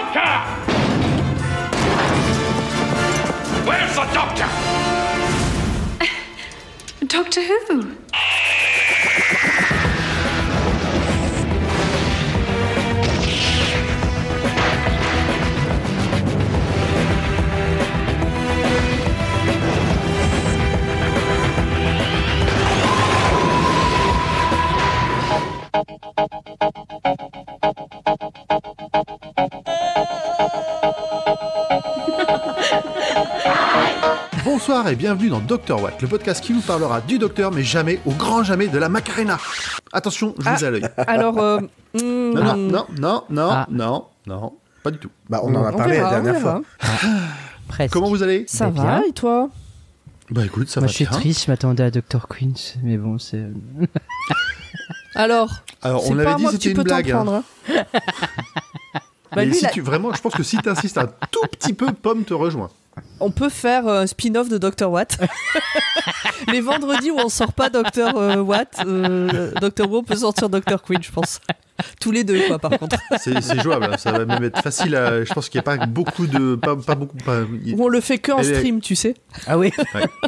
Doctor! Where's the doctor? Doctor Who? Bonsoir et bienvenue dans Dr Watt, le podcast qui vous parlera du docteur, mais jamais, au grand jamais, de la Macarena. Attention, je vous ai à l'œil. Alors, Non, pas du tout. Bah, on en a parlé la dernière fois. Presque. Comment vous allez? Ça Bien. va, et toi? Bah écoute, ça Moi va je suis bien. triste, je m'attendais à Dr. Queen, mais bon, c'est... Alors, Alors, c'est on pas avait à dit moi que que tu c'était peux une blague. t'en prendre. Hein. Bah, Mais lui, si là, vraiment, je pense que si t'insistes un tout petit peu, Pomme te rejoint. on peut faire un spin-off de Dr. Watt. Les vendredis où on sort pas Dr. Watt, Dr. Who, on peut sortir Dr. Queen, je pense. Tous les deux, quoi, par contre. C'est jouable, hein. Ça va même être facile à... Je pense qu'il n'y a pas beaucoup de... Pas beaucoup... Ou on le fait que en stream, tu sais. Ah oui.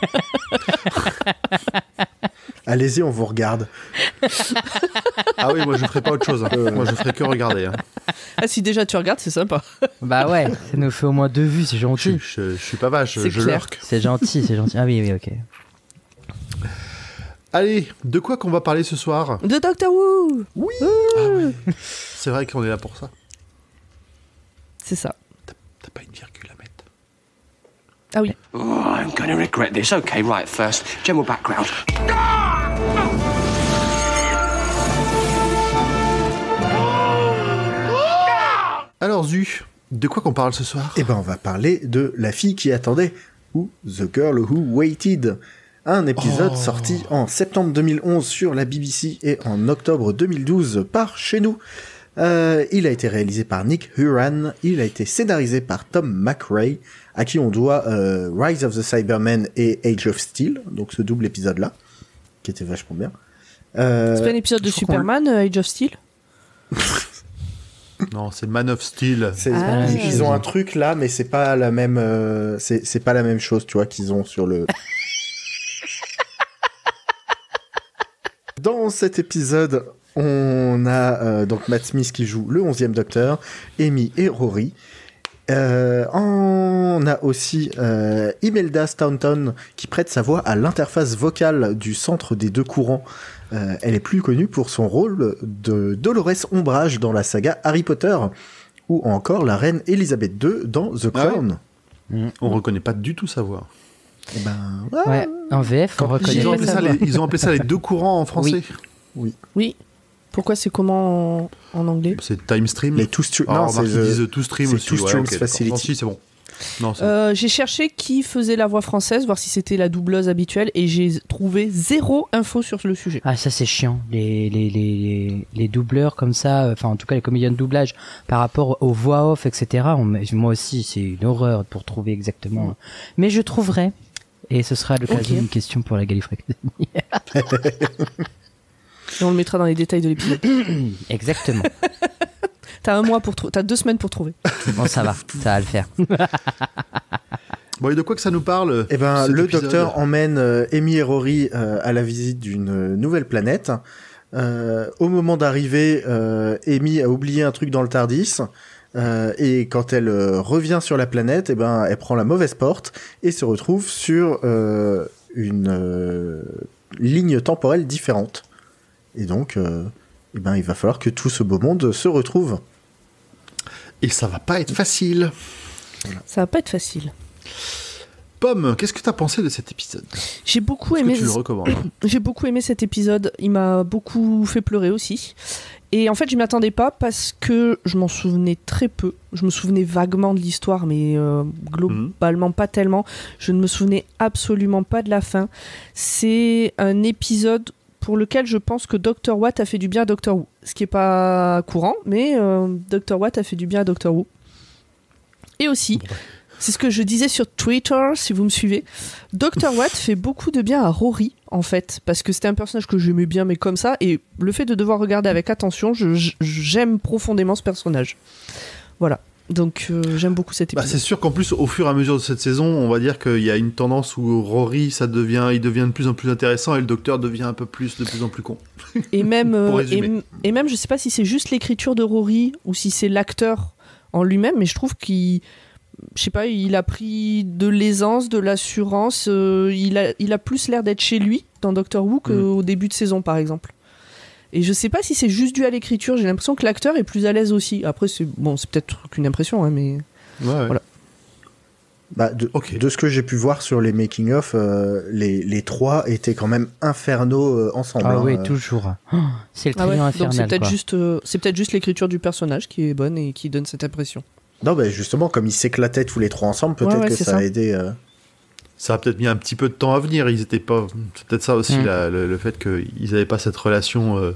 Allez-y, on vous regarde. Ah oui, moi je ferai pas autre chose. Hein. Moi je ferai que regarder. Hein. Ah, si déjà tu regardes, c'est sympa. Bah ouais, ça nous fait au moins 2 vues, c'est gentil. Je suis pas vache, C'est je clair. lurque. C'est gentil, c'est gentil. Ah oui, ok. Allez, de quoi qu'on va parler ce soir? De Dr. Who. Oui. C'est vrai qu'on est là pour ça. C'est ça. T'as pas une virgule à mettre? Ah oui. Oh, I'm gonna regret this. Okay, right, first, general background. Alors Zu, de quoi qu'on parle ce soir? Eh ben, on va parler de La fille qui attendait, ou The Girl Who Waited. Un épisode sorti en septembre 2011 sur la BBC et en octobre 2012 par Chez Nous. Il a été réalisé par Nick Huran, il a été scénarisé par Tom McRae, à qui on doit Rise of the Cybermen et Age of Steel, donc ce double épisode-là, qui était vachement bien. C'est pas un épisode de je crois qu'on- Superman, Age of Steel? Non, c'est Man of Steel. Ils ont un truc là, mais c'est pas la même. C'est pas la même chose, tu vois, qu'ils ont sur le. Dans cet épisode, on a donc Matt Smith qui joue le 11e Docteur, Amy et Rory. On a aussi Imelda Staunton qui prête sa voix à l'interface vocale du centre des deux courants. Elle est plus connue pour son rôle de Dolores Ombrage dans la saga Harry Potter, ou encore la reine Elisabeth II dans The Crown. On reconnaît pas du tout sa voix. Eh ben, Ouais, en VF, on reconnaît Ils ont, pas appelé sa ça voix. ils ont appelé ça les deux courants en français. Oui. Pourquoi c'est comment en anglais? C'est Time Stream. Les two streams. Alors, Non, remarque, c'est ils disent Two Stream c'est aussi. Two Streams ok, d'accord. Facility. Non, si, c'est bon. Non, c'est bon. J'ai cherché qui faisait la voix française, voir si c'était la doubleuse habituelle, et j'ai trouvé zéro info sur le sujet. Ah ça c'est chiant, les doubleurs comme ça, enfin en tout cas les comédiens de doublage par rapport aux voix off, etc. Moi aussi c'est une horreur pour trouver exactement. Mais je trouverai, et ce sera à l'occasion Ok. d'une question pour la Gallifrey Academy. Et on le mettra dans les détails de l'épisode. Exactement. T'as 2 semaines pour trouver. Bon ça va le faire. Bon, et de quoi que ça nous parle? Eh ben, cet le épisode docteur emmène Amy et Rory à la visite d'une nouvelle planète. Au moment d'arriver, Amy a oublié un truc dans le TARDIS. Et quand elle revient sur la planète, eh ben, elle prend la mauvaise porte et se retrouve sur une ligne temporelle différente. Et donc, eh ben, il va falloir que tout ce beau monde se retrouve. Et ça va pas être facile. Ça va pas être facile. Pomme, qu'est-ce que t'as pensé de cet épisode? J'ai beaucoup Est-ce que aimé. tu le recommandes? J'ai beaucoup aimé cet épisode. Il m'a beaucoup fait pleurer aussi. Et en fait, je m'y attendais pas parce que je m'en souvenais très peu. Je me souvenais vaguement de l'histoire, mais globalement pas tellement. Je ne me souvenais absolument pas de la fin. C'est un épisode pour lequel je pense que Dr. Watt a fait du bien à Dr. Who. Ce qui est pas courant, mais Dr. Watt a fait du bien à Dr. Who. Et aussi, c'est ce que je disais sur Twitter, si vous me suivez, Dr. Watt fait beaucoup de bien à Rory, en fait, parce que c'était un personnage que j'aimais bien, mais comme ça, et le fait de devoir regarder avec attention, j'aime profondément ce personnage. Voilà. Donc j'aime beaucoup cet épisode. C'est sûr qu'en plus, au fur et à mesure de cette saison, on va dire qu'il y a une tendance où Rory, il devient de plus en plus intéressant et le docteur devient de plus en plus con. Et même, et même, je sais pas si c'est juste l'écriture de Rory ou si c'est l'acteur en lui-même, mais je trouve qu'il a pris de l'aisance, de l'assurance. Il a plus l'air d'être chez lui dans Doctor Who qu'au début de saison, par exemple. Et je sais pas si c'est juste dû à l'écriture. J'ai l'impression que l'acteur est plus à l'aise aussi. Après, c'est peut-être qu'une impression, hein, mais voilà. De ce que j'ai pu voir sur les making-of, les trois étaient quand même infernaux ensemble. Ah oui, toujours. C'est le trio infernal. Donc c'est peut-être juste l'écriture du personnage qui est bonne et qui donne cette impression. Non, justement, comme ils s'éclataient tous les trois ensemble, peut-être que ça a aidé. Ça a peut-être mis un petit peu de temps à venir. Ils étaient pas. C'est peut-être ça aussi le fait qu'ils n'avaient pas cette relation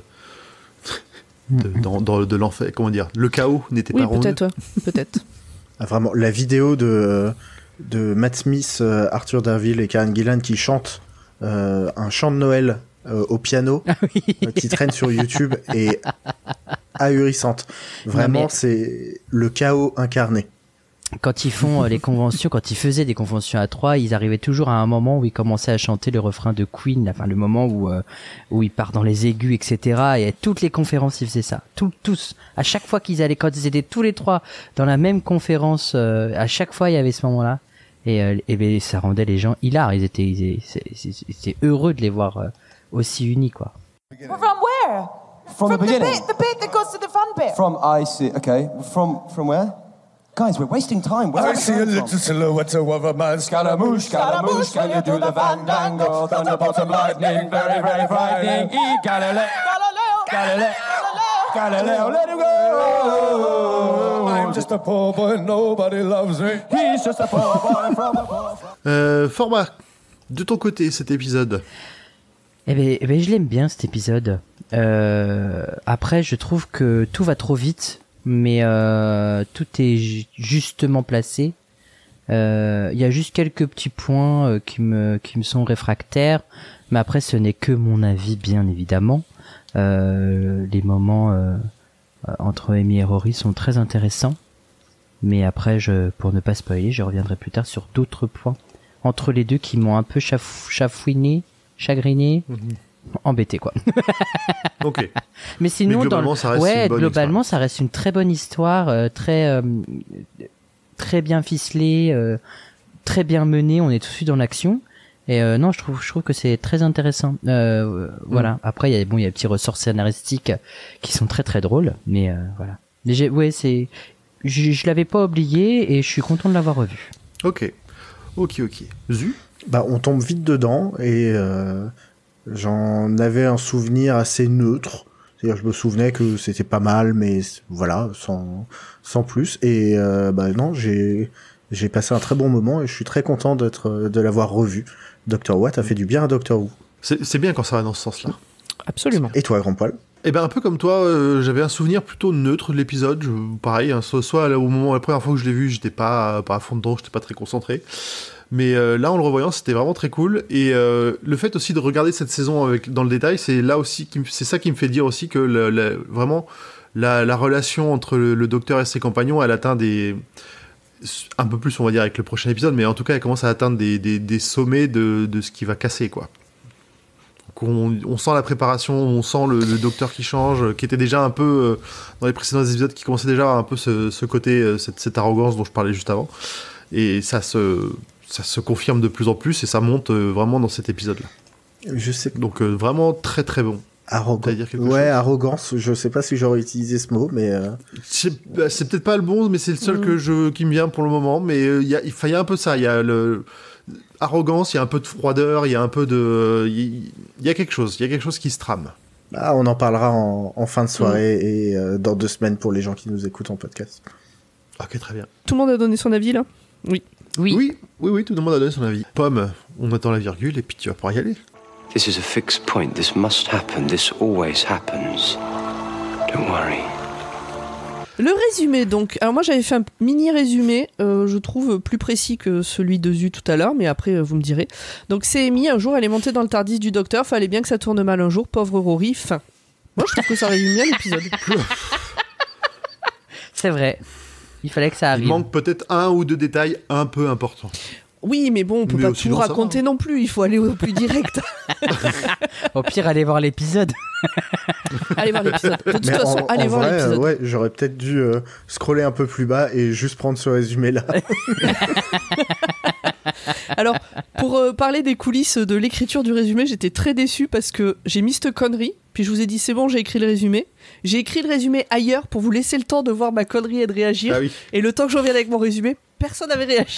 de l'enfer. Comment dire ? Le chaos n'était pas rond. Peut-être. Ah, vraiment, la vidéo de Matt Smith, Arthur Darvill et Karen Gillan qui chantent un chant de Noël au piano qui traîne sur YouTube est ahurissante. Vraiment, c'est le chaos incarné. Quand ils font les conventions, quand ils faisaient des conventions à 3, ils arrivaient toujours à un moment où ils commençaient à chanter le refrain de Queen, enfin le moment où ils partent dans les aigus, etc. Et à toutes les conférences, ils faisaient ça. Tous. À chaque fois qu'ils allaient, quand ils étaient tous les trois dans la même conférence, à chaque fois il y avait ce moment-là. Et ça rendait les gens hilares. Ils étaient heureux de les voir aussi unis, quoi. From where? From the beginning. The bit that goes to the fun bit. From I see. Okay. From where? Guys, we're wasting time. I see a little silhouette of a man. Scaramouche, Scaramouche, can you do the fandango? Thunderbolts and lightning, very, very frightening. Galileo, Galileo, Galileo, let him go. I'm just a poor boy, nobody loves me. He's just a poor boy from a poor... Format, de ton côté, cet épisode. Eh ben, je l'aime bien, cet épisode. Après, je trouve que tout va trop vite. Mais tout est justement placé. Il y a juste quelques petits points qui me sont réfractaires, mais après ce n'est que mon avis, bien évidemment. Les moments entre Amy et Rory sont très intéressants, mais après pour ne pas spoiler, je reviendrai plus tard sur d'autres points entre les deux qui m'ont un peu chagriné, embêté quoi. Ok. Mais sinon, globalement, ça reste une très bonne histoire, très bien ficelée, très bien menée. On est tout de suite dans l'action. Et non, je trouve que c'est très intéressant. Voilà. Après, il y a des petits ressorts scénaristiques qui sont très très drôles, mais voilà. Mais je l'avais pas oublié et je suis content de l'avoir revu. Ok. Zu. On tombe vite dedans et j'en avais un souvenir assez neutre. C'est-à-dire, je me souvenais que c'était pas mal, mais voilà, sans plus. Et non, j'ai passé un très bon moment et je suis très content de l'avoir revu. Dr. Watt a fait du bien à Dr. Who. C'est bien quand ça va dans ce sens-là. Absolument. Et toi, Grand Poil ? Un peu comme toi, j'avais un souvenir plutôt neutre de l'épisode. Pareil, soit au moment, la première fois que je l'ai vu, j'étais pas à fond dedans, j'étais pas très concentré. Mais là, en le revoyant, c'était vraiment très cool. Et le fait aussi de regarder cette saison dans le détail, c'est là aussi, c'est ça qui me fait dire aussi que vraiment la relation entre le docteur et ses compagnons, elle atteint un peu plus, on va dire, avec le prochain épisode, mais en tout cas, elle commence à atteindre des sommets de ce qui va casser, quoi. Donc on sent la préparation, on sent le docteur qui change, qui était déjà un peu dans les précédents épisodes, qui commençait déjà à un peu ce côté, cette arrogance dont je parlais juste avant. Et ça se confirme de plus en plus et ça monte vraiment dans cet épisode-là. Je sais. Donc vraiment très très bon. Arrogance. Je sais pas si j'aurais utilisé ce mot, mais c'est peut-être pas le bon, mais c'est le seul qui me vient pour le moment. Mais il y a un peu ça. Il y a arrogance, il y a un peu de froideur, il y a un peu de, il y a quelque chose qui se trame. On en parlera en fin de soirée et dans 2 semaines pour les gens qui nous écoutent en podcast. Ok, très bien. Tout le monde a donné son avis là ? Oui, tout le monde a donné son avis. Pomme, on attend la virgule et puis tu vas pouvoir y aller. This is a fixed point. This must happen. This always happens. Don't worry. Le résumé donc. Alors moi j'avais fait un mini résumé, je trouve plus précis que celui de Zu tout à l'heure, mais après vous me direz. Donc c'est Amy, un jour elle est montée dans le Tardis du docteur, fallait bien que ça tourne mal un jour, pauvre Rory, fin. Moi je trouve que ça résume bien l'épisode. C'est vrai. Il fallait que ça arrive. Il manque peut-être 1 ou 2 détails un peu importants. Oui, mais bon, on peut Mais pas sinon, tout ça va, raconter non plus, il faut aller au plus direct. Au pire, allez voir l'épisode. Allez voir l'épisode. De toute Mais façon, allez voir vrai, l'épisode. ouais, j'aurais peut-être dû scroller un peu plus bas et juste prendre ce résumé-là. Alors, pour parler des coulisses de l'écriture du résumé, j'étais très déçue parce que j'ai mis cette connerie, puis je vous ai dit c'est bon, j'ai écrit le résumé. J'ai écrit le résumé ailleurs pour vous laisser le temps de voir ma connerie et de réagir. Ah oui. Et le temps que je revienne avec mon résumé, personne n'avait réagi.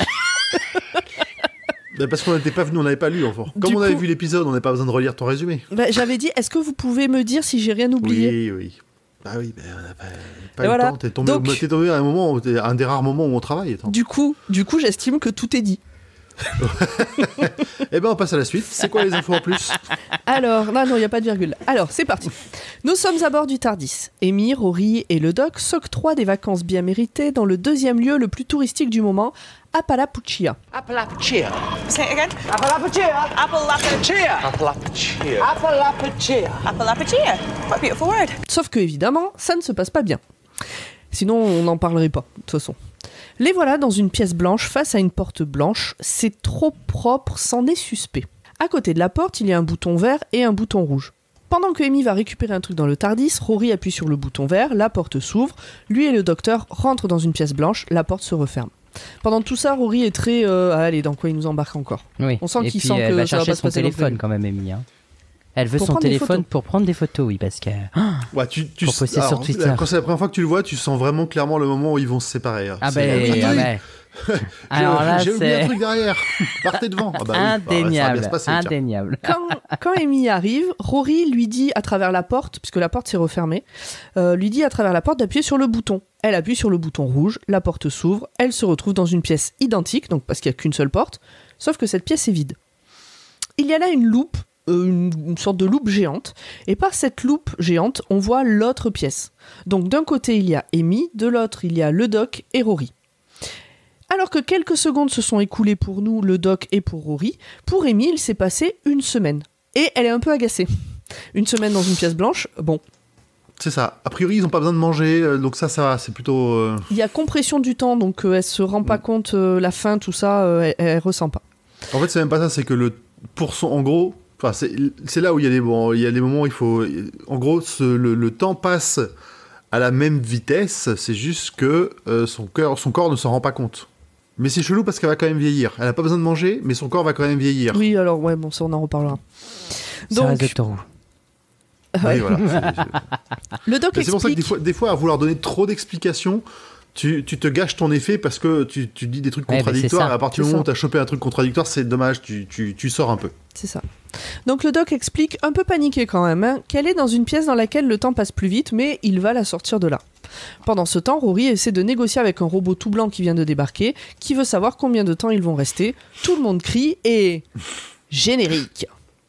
Parce qu'on n'était pas venu, on n'avait pas lu enfin. Comme Du on avait coup- vu l'épisode, on n'avait pas besoin de relire ton résumé. Bah, j'avais dit, est-ce que vous pouvez me dire si j'ai rien oublié ? Oui. Bah oui, on n'a pas Et eu voilà. le temps. T'es tombé à un moment, un des rares moments où on travaille. Attends. Du coup, j'estime que tout est dit. Eh ben, on passe à la suite. C'est quoi les infos en plus? Alors, non, il n'y a pas de virgule. Alors, c'est parti. Nous sommes à bord du Tardis. Amy, Rory et le Doc s'octroient des vacances bien méritées dans le deuxième lieu le plus touristique du moment, Appalachia. Appalachia. Say it again. Appalachia. Appalachia. Appalachia. Appalachia. Appalachia. What a beautiful word. Sauf que, évidemment, ça ne se passe pas bien. Sinon, on n'en parlerait pas, de toute façon. Les voilà dans une pièce blanche face à une porte blanche. C'est trop propre, c'en est suspect. À côté de la porte, il y a un bouton vert et un bouton rouge. Pendant que Amy va récupérer un truc dans le Tardis, Rory appuie sur le bouton vert, la porte s'ouvre, lui et le docteur rentrent dans une pièce blanche, la porte se referme. Pendant tout ça, Rory est très... allez, dans quoi il nous embarque encore? Oui. On sent Et qu'il puis, sent elle que va ça va chercher pas se son passer dans le téléphone film. quand même, Amy. Hein. Elle veut Pour son prendre des téléphone photos. pour prendre des photos, oui, parce que... Ouais, tu Pour poster sur Twitter. Quand c'est la première fois que tu le vois, tu sens vraiment clairement le moment où ils vont se séparer. Ah C'est- ben, oui, ah oui. ben. Alors là, J'ai oublié un c'est truc derrière. Partez devant. Ah bah oui. Ah, ça va bien indéniable, se passer, tiens. indéniable. Quand Amy arrive, Rory lui dit à travers la porte, puisque la porte s'est refermée, lui dit à travers la porte d'appuyer sur le bouton. Elle appuie sur le bouton rouge, la porte s'ouvre, elle se retrouve dans une pièce identique, donc parce qu'il n'y a qu'une seule porte, sauf que cette pièce est vide. Il y a là une loupe, une sorte de loupe géante, et par cette loupe géante, on voit l'autre pièce. Donc d'un côté, il y a Amy, de l'autre, il y a le Doc et Rory. Alors que quelques secondes se sont écoulées pour nous, le Doc et pour Rory, pour Amy, il s'est passé une semaine. Et elle est un peu agacée. Une semaine dans une pièce blanche, bon. C'est ça. A priori, ils n'ont pas besoin de manger, donc ça va. C'est plutôt. Il y a compression du temps, donc elle se rend pas compte, la faim, tout ça, elle ressent pas. En fait, c'est même pas ça. C'est que en gros, enfin, c'est là où il y a des moments où il faut. En gros, le temps passe à la même vitesse. C'est juste que son corps ne s'en rend pas compte. Mais c'est chelou parce qu'elle va quand même vieillir. Elle a pas besoin de manger, mais son corps va quand même vieillir. Oui, alors ouais, bon, ça on en reparlera. Ça reste Doctor Who. Oui, voilà. Le Doc C'est pour ça que explique... des fois, à vouloir donner trop d'explications, tu te gâches ton effet parce que tu dis des trucs Ouais, mais contradictoires. c'est ça. Et à partir du C'est moment où ça. tu as chopé un truc contradictoire, c'est dommage, tu sors un peu. C'est ça. Donc le Doc explique, un peu paniqué quand même, qu'elle est dans une pièce dans laquelle le temps passe plus vite, mais il va la sortir de là. Pendant ce temps, Rory essaie de négocier avec un robot tout blanc qui vient de débarquer, qui veut savoir combien de temps ils vont rester. Tout le monde crie et... Générique.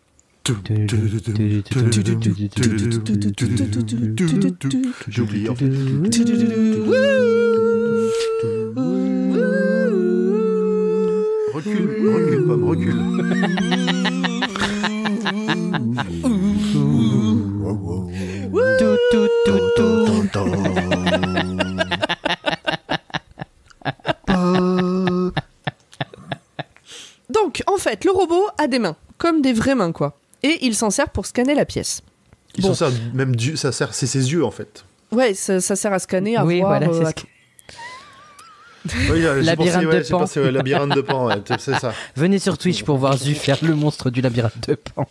J'ai oublié. En fait. Recule, pomme, recule. Donc, en fait, le robot a des mains, comme des vraies mains, quoi. Et il s'en sert pour scanner la pièce. Il Bon. s'en sert même c'est ses yeux en fait. Ouais, ça sert à scanner, à Oui, voir... voilà, c'est à ce tout. Oui, j'ai Labyrinthe pensé, de j'ai Pan. pensé, labyrinthe de Pan, ouais, c'est ça. Venez sur Twitch pour voir Zu faire le monstre du labyrinthe de Pan.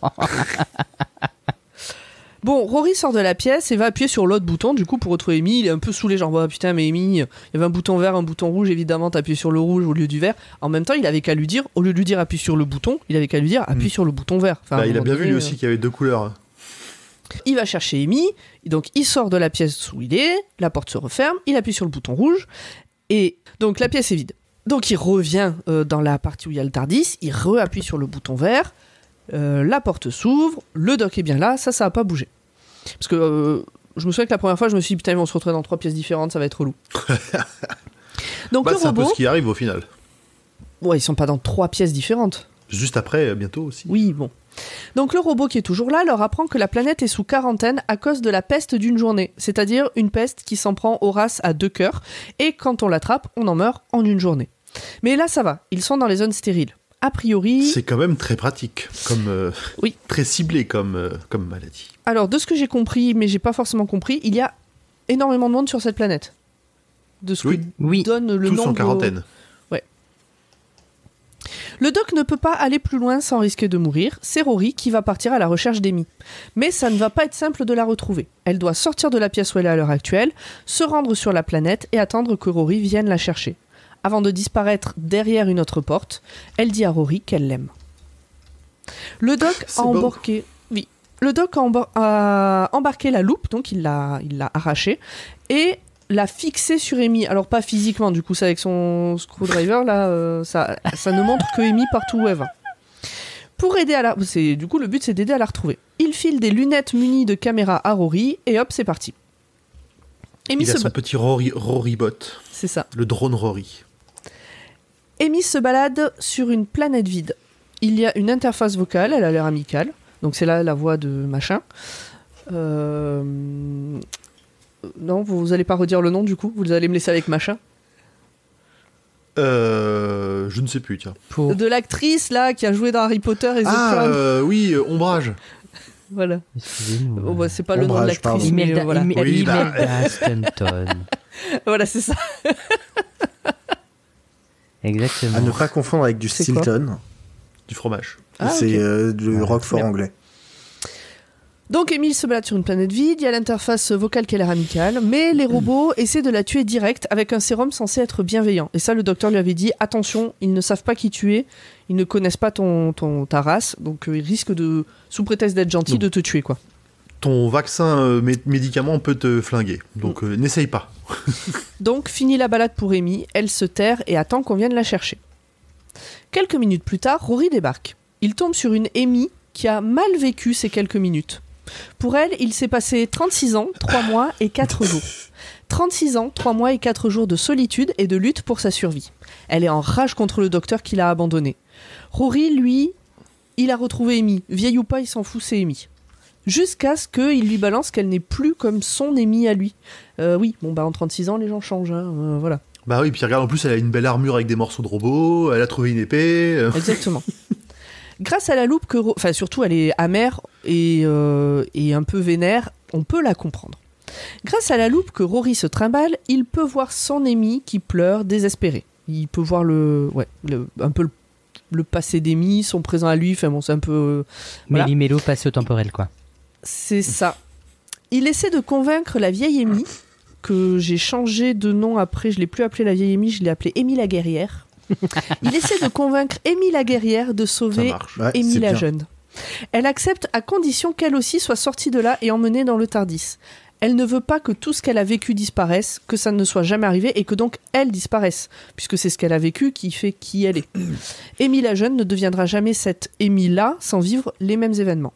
Bon, Rory sort de la pièce et va appuyer sur l'autre bouton, du coup, pour retrouver Amy. Il est un peu saoulé, genre, oh, putain, mais Amy, il y avait un bouton vert, un bouton rouge, évidemment, t'as appuyé sur le rouge au lieu du vert. En même temps, il avait qu'à lui dire, au lieu de lui dire appuie sur le bouton, il avait qu'à lui dire appuie sur le bouton vert. Enfin, à un Il a moment bien vu donné, lui aussi qu'il y avait deux couleurs. Il va chercher Amy, donc il sort de la pièce où il est, la porte se referme, il appuie sur le bouton rouge, et donc la pièce est vide. Donc il revient dans la partie où il y a le Tardis, il re-appuie sur le bouton vert, la porte s'ouvre, le Doc est bien là, ça a pas bougé. Parce que je me souviens que la première fois, je me suis dit, putain, ils vont se retrouver dans 3 pièces différentes, ça va être relou. Donc le C'est un peu robot... ce qui arrive au final. Ouais, ils sont pas dans 3 pièces différentes. Juste après, bientôt aussi. Oui, bon. Donc le robot qui est toujours là leur apprend que la planète est sous quarantaine à cause de la peste d'une journée, c'est-à-dire une peste qui s'en prend aux races à 2 cœurs, et quand on l'attrape, on en meurt en une journée. Mais là ça va, ils sont dans les zones stériles. A priori... C'est quand même très pratique, oui. Très ciblé comme maladie. Alors de ce que j'ai compris, mais j'ai pas forcément compris, il y a énormément de monde sur cette planète. De ce que donne le tous nombre... en quarantaine. Ouais. Le doc ne peut pas aller plus loin sans risquer de mourir. C'est Rory qui va partir à la recherche d'Amy. Mais ça ne va pas être simple de la retrouver. Elle doit sortir de la pièce où elle est à l'heure actuelle, se rendre sur la planète et attendre que Rory vienne la chercher. Avant de disparaître derrière une autre porte, elle dit à Rory qu'elle l'aime. Le doc a embarqué... Oui. Le doc a embarqué la loupe, donc il l'a arrachée, et l'a fixée sur Amy. Alors pas physiquement, du coup, c'est avec son screwdriver, là, ça ne montre que Amy partout où elle va. Pour aider à la... Du coup, le but, c'est d'aider à la retrouver. Il file des lunettes munies de caméra à Rory, et hop, c'est parti. Amy il a son petit Rory bot. C'est ça. Le drone Rory. Amy se balade sur une planète vide. Il y a une interface vocale, elle a l'air amicale. Donc c'est là la voix de machin. Non, vous allez pas redire le nom du coup. Vous allez me laisser avec machin. Je ne sais plus, tiens. De l'actrice là qui a joué dans Harry Potter et The Crown. Oui, Ombrage. Voilà. Excusez-moi. Bah, c'est pas Ombrage, le nom de l'actrice. Imelda, voilà. Imelda Stanton. Voilà, c'est ça. Exactement. À ne pas confondre avec du Stilton. Du fromage. C'est du Roquefort anglais. Donc Emile se balade sur une planète vide, il y a l'interface vocale qui a l'air amicale, mais les robots essaient de la tuer direct avec un sérum censé être bienveillant. Et ça, le docteur lui avait dit, attention, ils ne savent pas qui tu es, ils ne connaissent pas ta race, donc ils risquent de, sous prétexte d'être gentils, de te tuer, quoi. Ton vaccin médicament peut te flinguer, donc n'essaye pas. Donc, fini la balade pour Amy, elle se terre et attend qu'on vienne la chercher. Quelques minutes plus tard, Rory débarque. Il tombe sur une Amy qui a mal vécu ces quelques minutes. Pour elle, il s'est passé 36 ans, 3 mois et 4 jours. 36 ans, 3 mois et 4 jours de solitude et de lutte pour sa survie. Elle est en rage contre le docteur qui l'a abandonnée. Rory, lui, il a retrouvé Amy. Vieille ou pas, il s'en fout, c'est Amy. Jusqu'à ce qu'il lui balance qu'elle n'est plus comme son Amy à lui. Oui, bon bah en 36 ans, les gens changent, hein, voilà. Bah oui, puis regarde, en plus, elle a une belle armure avec des morceaux de robots, elle a trouvé une épée... Exactement. Grâce à la loupe que... Enfin, surtout, elle est amère et un peu vénère, on peut la comprendre. Grâce à la loupe que Rory se trimballe, il peut voir son Amy qui pleure, désespéré. Il peut voir un peu le passé d'Amy, son présent à lui, enfin bon, c'est un peu... voilà. Méli-mélo spatio-temporel, quoi. C'est ça. Il essaie de convaincre la vieille Amy, que j'ai changé de nom après, je l'ai plus appelée la vieille Amy, je l'ai appelée Amy la guerrière. Il essaie de convaincre Amy la guerrière de sauver Amy la jeune. Elle accepte à condition qu'elle aussi soit sortie de là et emmenée dans le TARDIS. Elle ne veut pas que tout ce qu'elle a vécu disparaisse, que ça ne soit jamais arrivé et que donc elle disparaisse, puisque c'est ce qu'elle a vécu qui fait qui elle est. Amy la jeune ne deviendra jamais cette Amy là sans vivre les mêmes événements.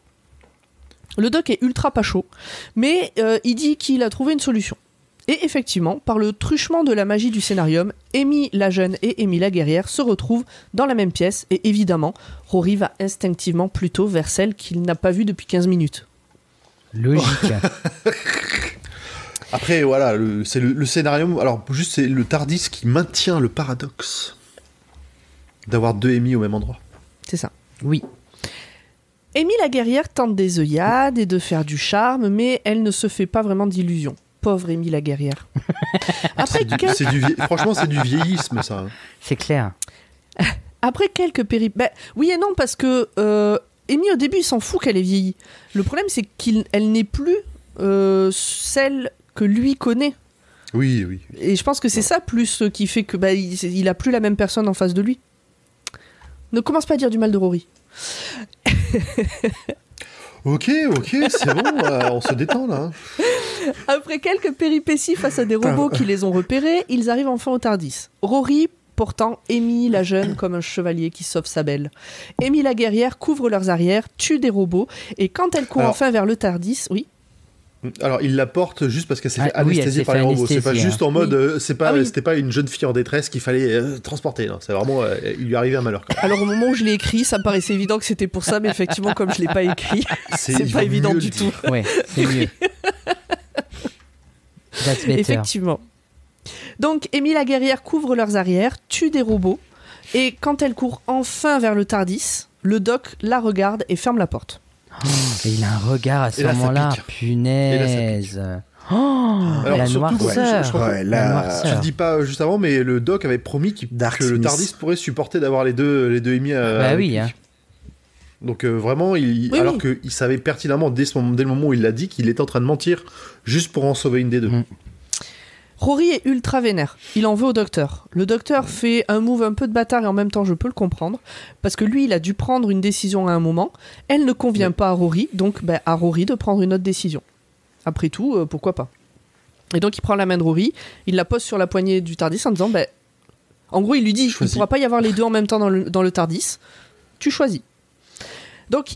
Le doc est ultra pas chaud, mais il dit qu'il a trouvé une solution. Et effectivement, par le truchement de la magie du scénarium, Amy la jeune et Amy la guerrière se retrouvent dans la même pièce et évidemment, Rory va instinctivement plutôt vers celle qu'il n'a pas vue depuis 15 minutes. Logique. Après, voilà, c'est le scénario... Alors, juste, c'est le TARDIS qui maintient le paradoxe d'avoir 2 Amy au même endroit. C'est ça. Oui. Amy la guerrière tente des œillades et de faire du charme, mais elle ne se fait pas vraiment d'illusions. Pauvre Amy la guerrière. Après franchement, c'est du vieillisme, ça. C'est clair. Après quelques péripéties... oui et non, parce que Amy, au début, il s'en fout qu'elle est vieillie. Le problème, c'est qu'elle n'est plus celle que lui connaît. Oui, oui. Et je pense que c'est ça plus qui fait que il a plus la même personne en face de lui. Ne commence pas à dire du mal de Rory. Ok, c'est bon, on se détend là. Après quelques péripéties face à des robots qui les ont repérés, ils arrivent enfin au TARDIS. Rory portant Amy la jeune comme un chevalier qui sauve sa belle. Amy la guerrière couvre leurs arrières, tue des robots, et quand elle court enfin vers le TARDIS... Oui. Alors, il la porte juste parce qu'elle s'est fait Ah, oui, elle anesthésier s'est par fait les robots. C'est pas anesthésier, juste en mode. C'était oui. pas une jeune fille en détresse qu'il fallait transporter. Non, c'est vraiment. Il lui arrivait un malheur. Quoi. Alors au moment où je l'ai écrit, ça me paraissait évident que c'était pour ça, mais effectivement, comme je l'ai pas écrit, c'est il pas vaut évident mieux du le tout. dire. Ouais, c'est mieux. That's better. Effectivement. Donc, Amy la guerrière couvre leurs arrières, tue des robots, et quand elle court enfin vers le TARDIS, le doc la regarde et ferme la porte. Oh, et il a un regard à ce Et là, ça moment-là, pique. punaise. Oh, Alors, la surtout, noirceur. je crois que- Ouais, La là, noirceur. Je le dis pas juste avant, mais le doc avait promis Dark que le Smith. TARDIS pourrait supporter d'avoir les deux Amy. Bah avec oui, lui. hein. Donc vraiment, alors qu'il savait pertinemment dès le moment où il l'a dit qu'il était en train de mentir juste pour en sauver une des deux. Mm. Rory est ultra vénère. Il en veut au docteur. Le docteur fait un move un peu de bâtard et en même temps je peux le comprendre. Parce que lui, il a dû prendre une décision à un moment. Elle ne convient pas à Rory, donc à Rory de prendre une autre décision. Après tout, pourquoi pas. Et donc il prend la main de Rory, il la pose sur la poignée du TARDIS en disant... en gros, il lui dit, il ne pourra pas y avoir les deux en même temps dans le TARDIS. Tu choisis. Donc,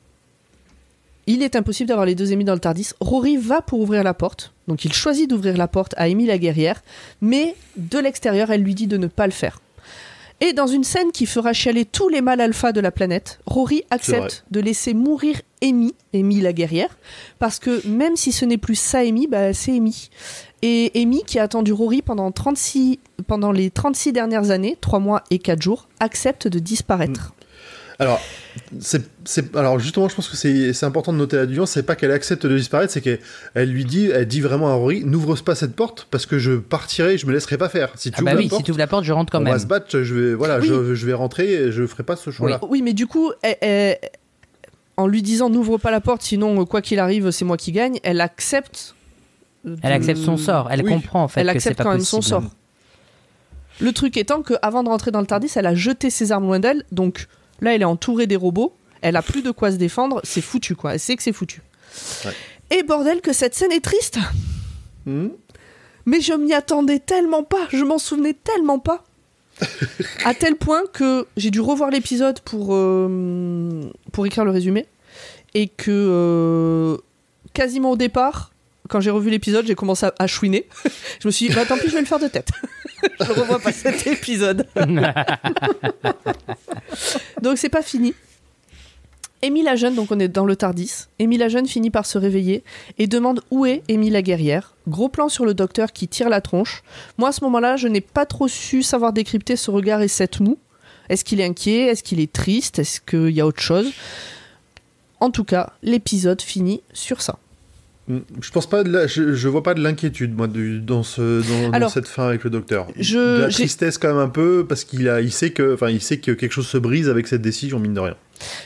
il est impossible d'avoir les deux Amy dans le TARDIS. Rory va pour ouvrir la porte. Donc il choisit d'ouvrir la porte à Amy la guerrière. Mais de l'extérieur, elle lui dit de ne pas le faire. Et dans une scène qui fera chialer tous les mâles alpha de la planète, Rory accepte de laisser mourir Amy la guerrière. Parce que même si ce n'est plus sa Amy, c'est Amy. Et Amy, qui a attendu Rory pendant les 36 dernières années, 3 mois et 4 jours, accepte de disparaître. Alors, alors justement, je pense que c'est important de noter la nuance, c'est pas qu'elle accepte de disparaître, c'est qu'elle dit vraiment à Rory, n'ouvre pas cette porte parce que je partirai, je me laisserai pas faire. Si tu ouvres la porte, si tu ouvres la porte, je rentre quand on même. va se battre, je vais rentrer, et je ferai pas ce choix-là. Oui, mais du coup, en lui disant n'ouvre pas la porte, sinon quoi qu'il arrive, c'est moi qui gagne, elle accepte. Elle accepte son sort, elle comprend en fait elle que c'est accepte pas quand même possible. son sort. Le truc étant qu'avant de rentrer dans le TARDIS, elle a jeté ses armes loin d'elle, donc là elle est entourée des robots, elle a plus de quoi se défendre, c'est foutu quoi, elle sait que c'est foutu. Ouais. Et bordel que cette scène est triste. Mais je m'y attendais tellement pas, je m'en souvenais tellement pas. À tel point que j'ai dû revoir l'épisode pour écrire le résumé, et que quasiment au départ, quand j'ai revu l'épisode, j'ai commencé à chouiner. Je me suis dit, tant pis, je vais le faire de tête. Je ne revois pas cet épisode. Donc c'est pas fini. Amy la jeune, donc on est dans le TARDIS. Amy la jeune finit par se réveiller et demande où est Amy la guerrière. Gros plan sur le docteur qui tire la tronche. Moi à ce moment-là, je n'ai pas trop su savoir décrypter ce regard et cette moue. Est-ce qu'il est inquiet? Est-ce qu'il est triste? Est-ce qu'il y a autre chose? En tout cas, l'épisode finit sur ça. Je pense pas je vois pas de l'inquiétude moi dans cette fin avec le docteur. De la tristesse quand même un peu parce qu'il sait que quelque chose se brise avec cette décision mine de rien.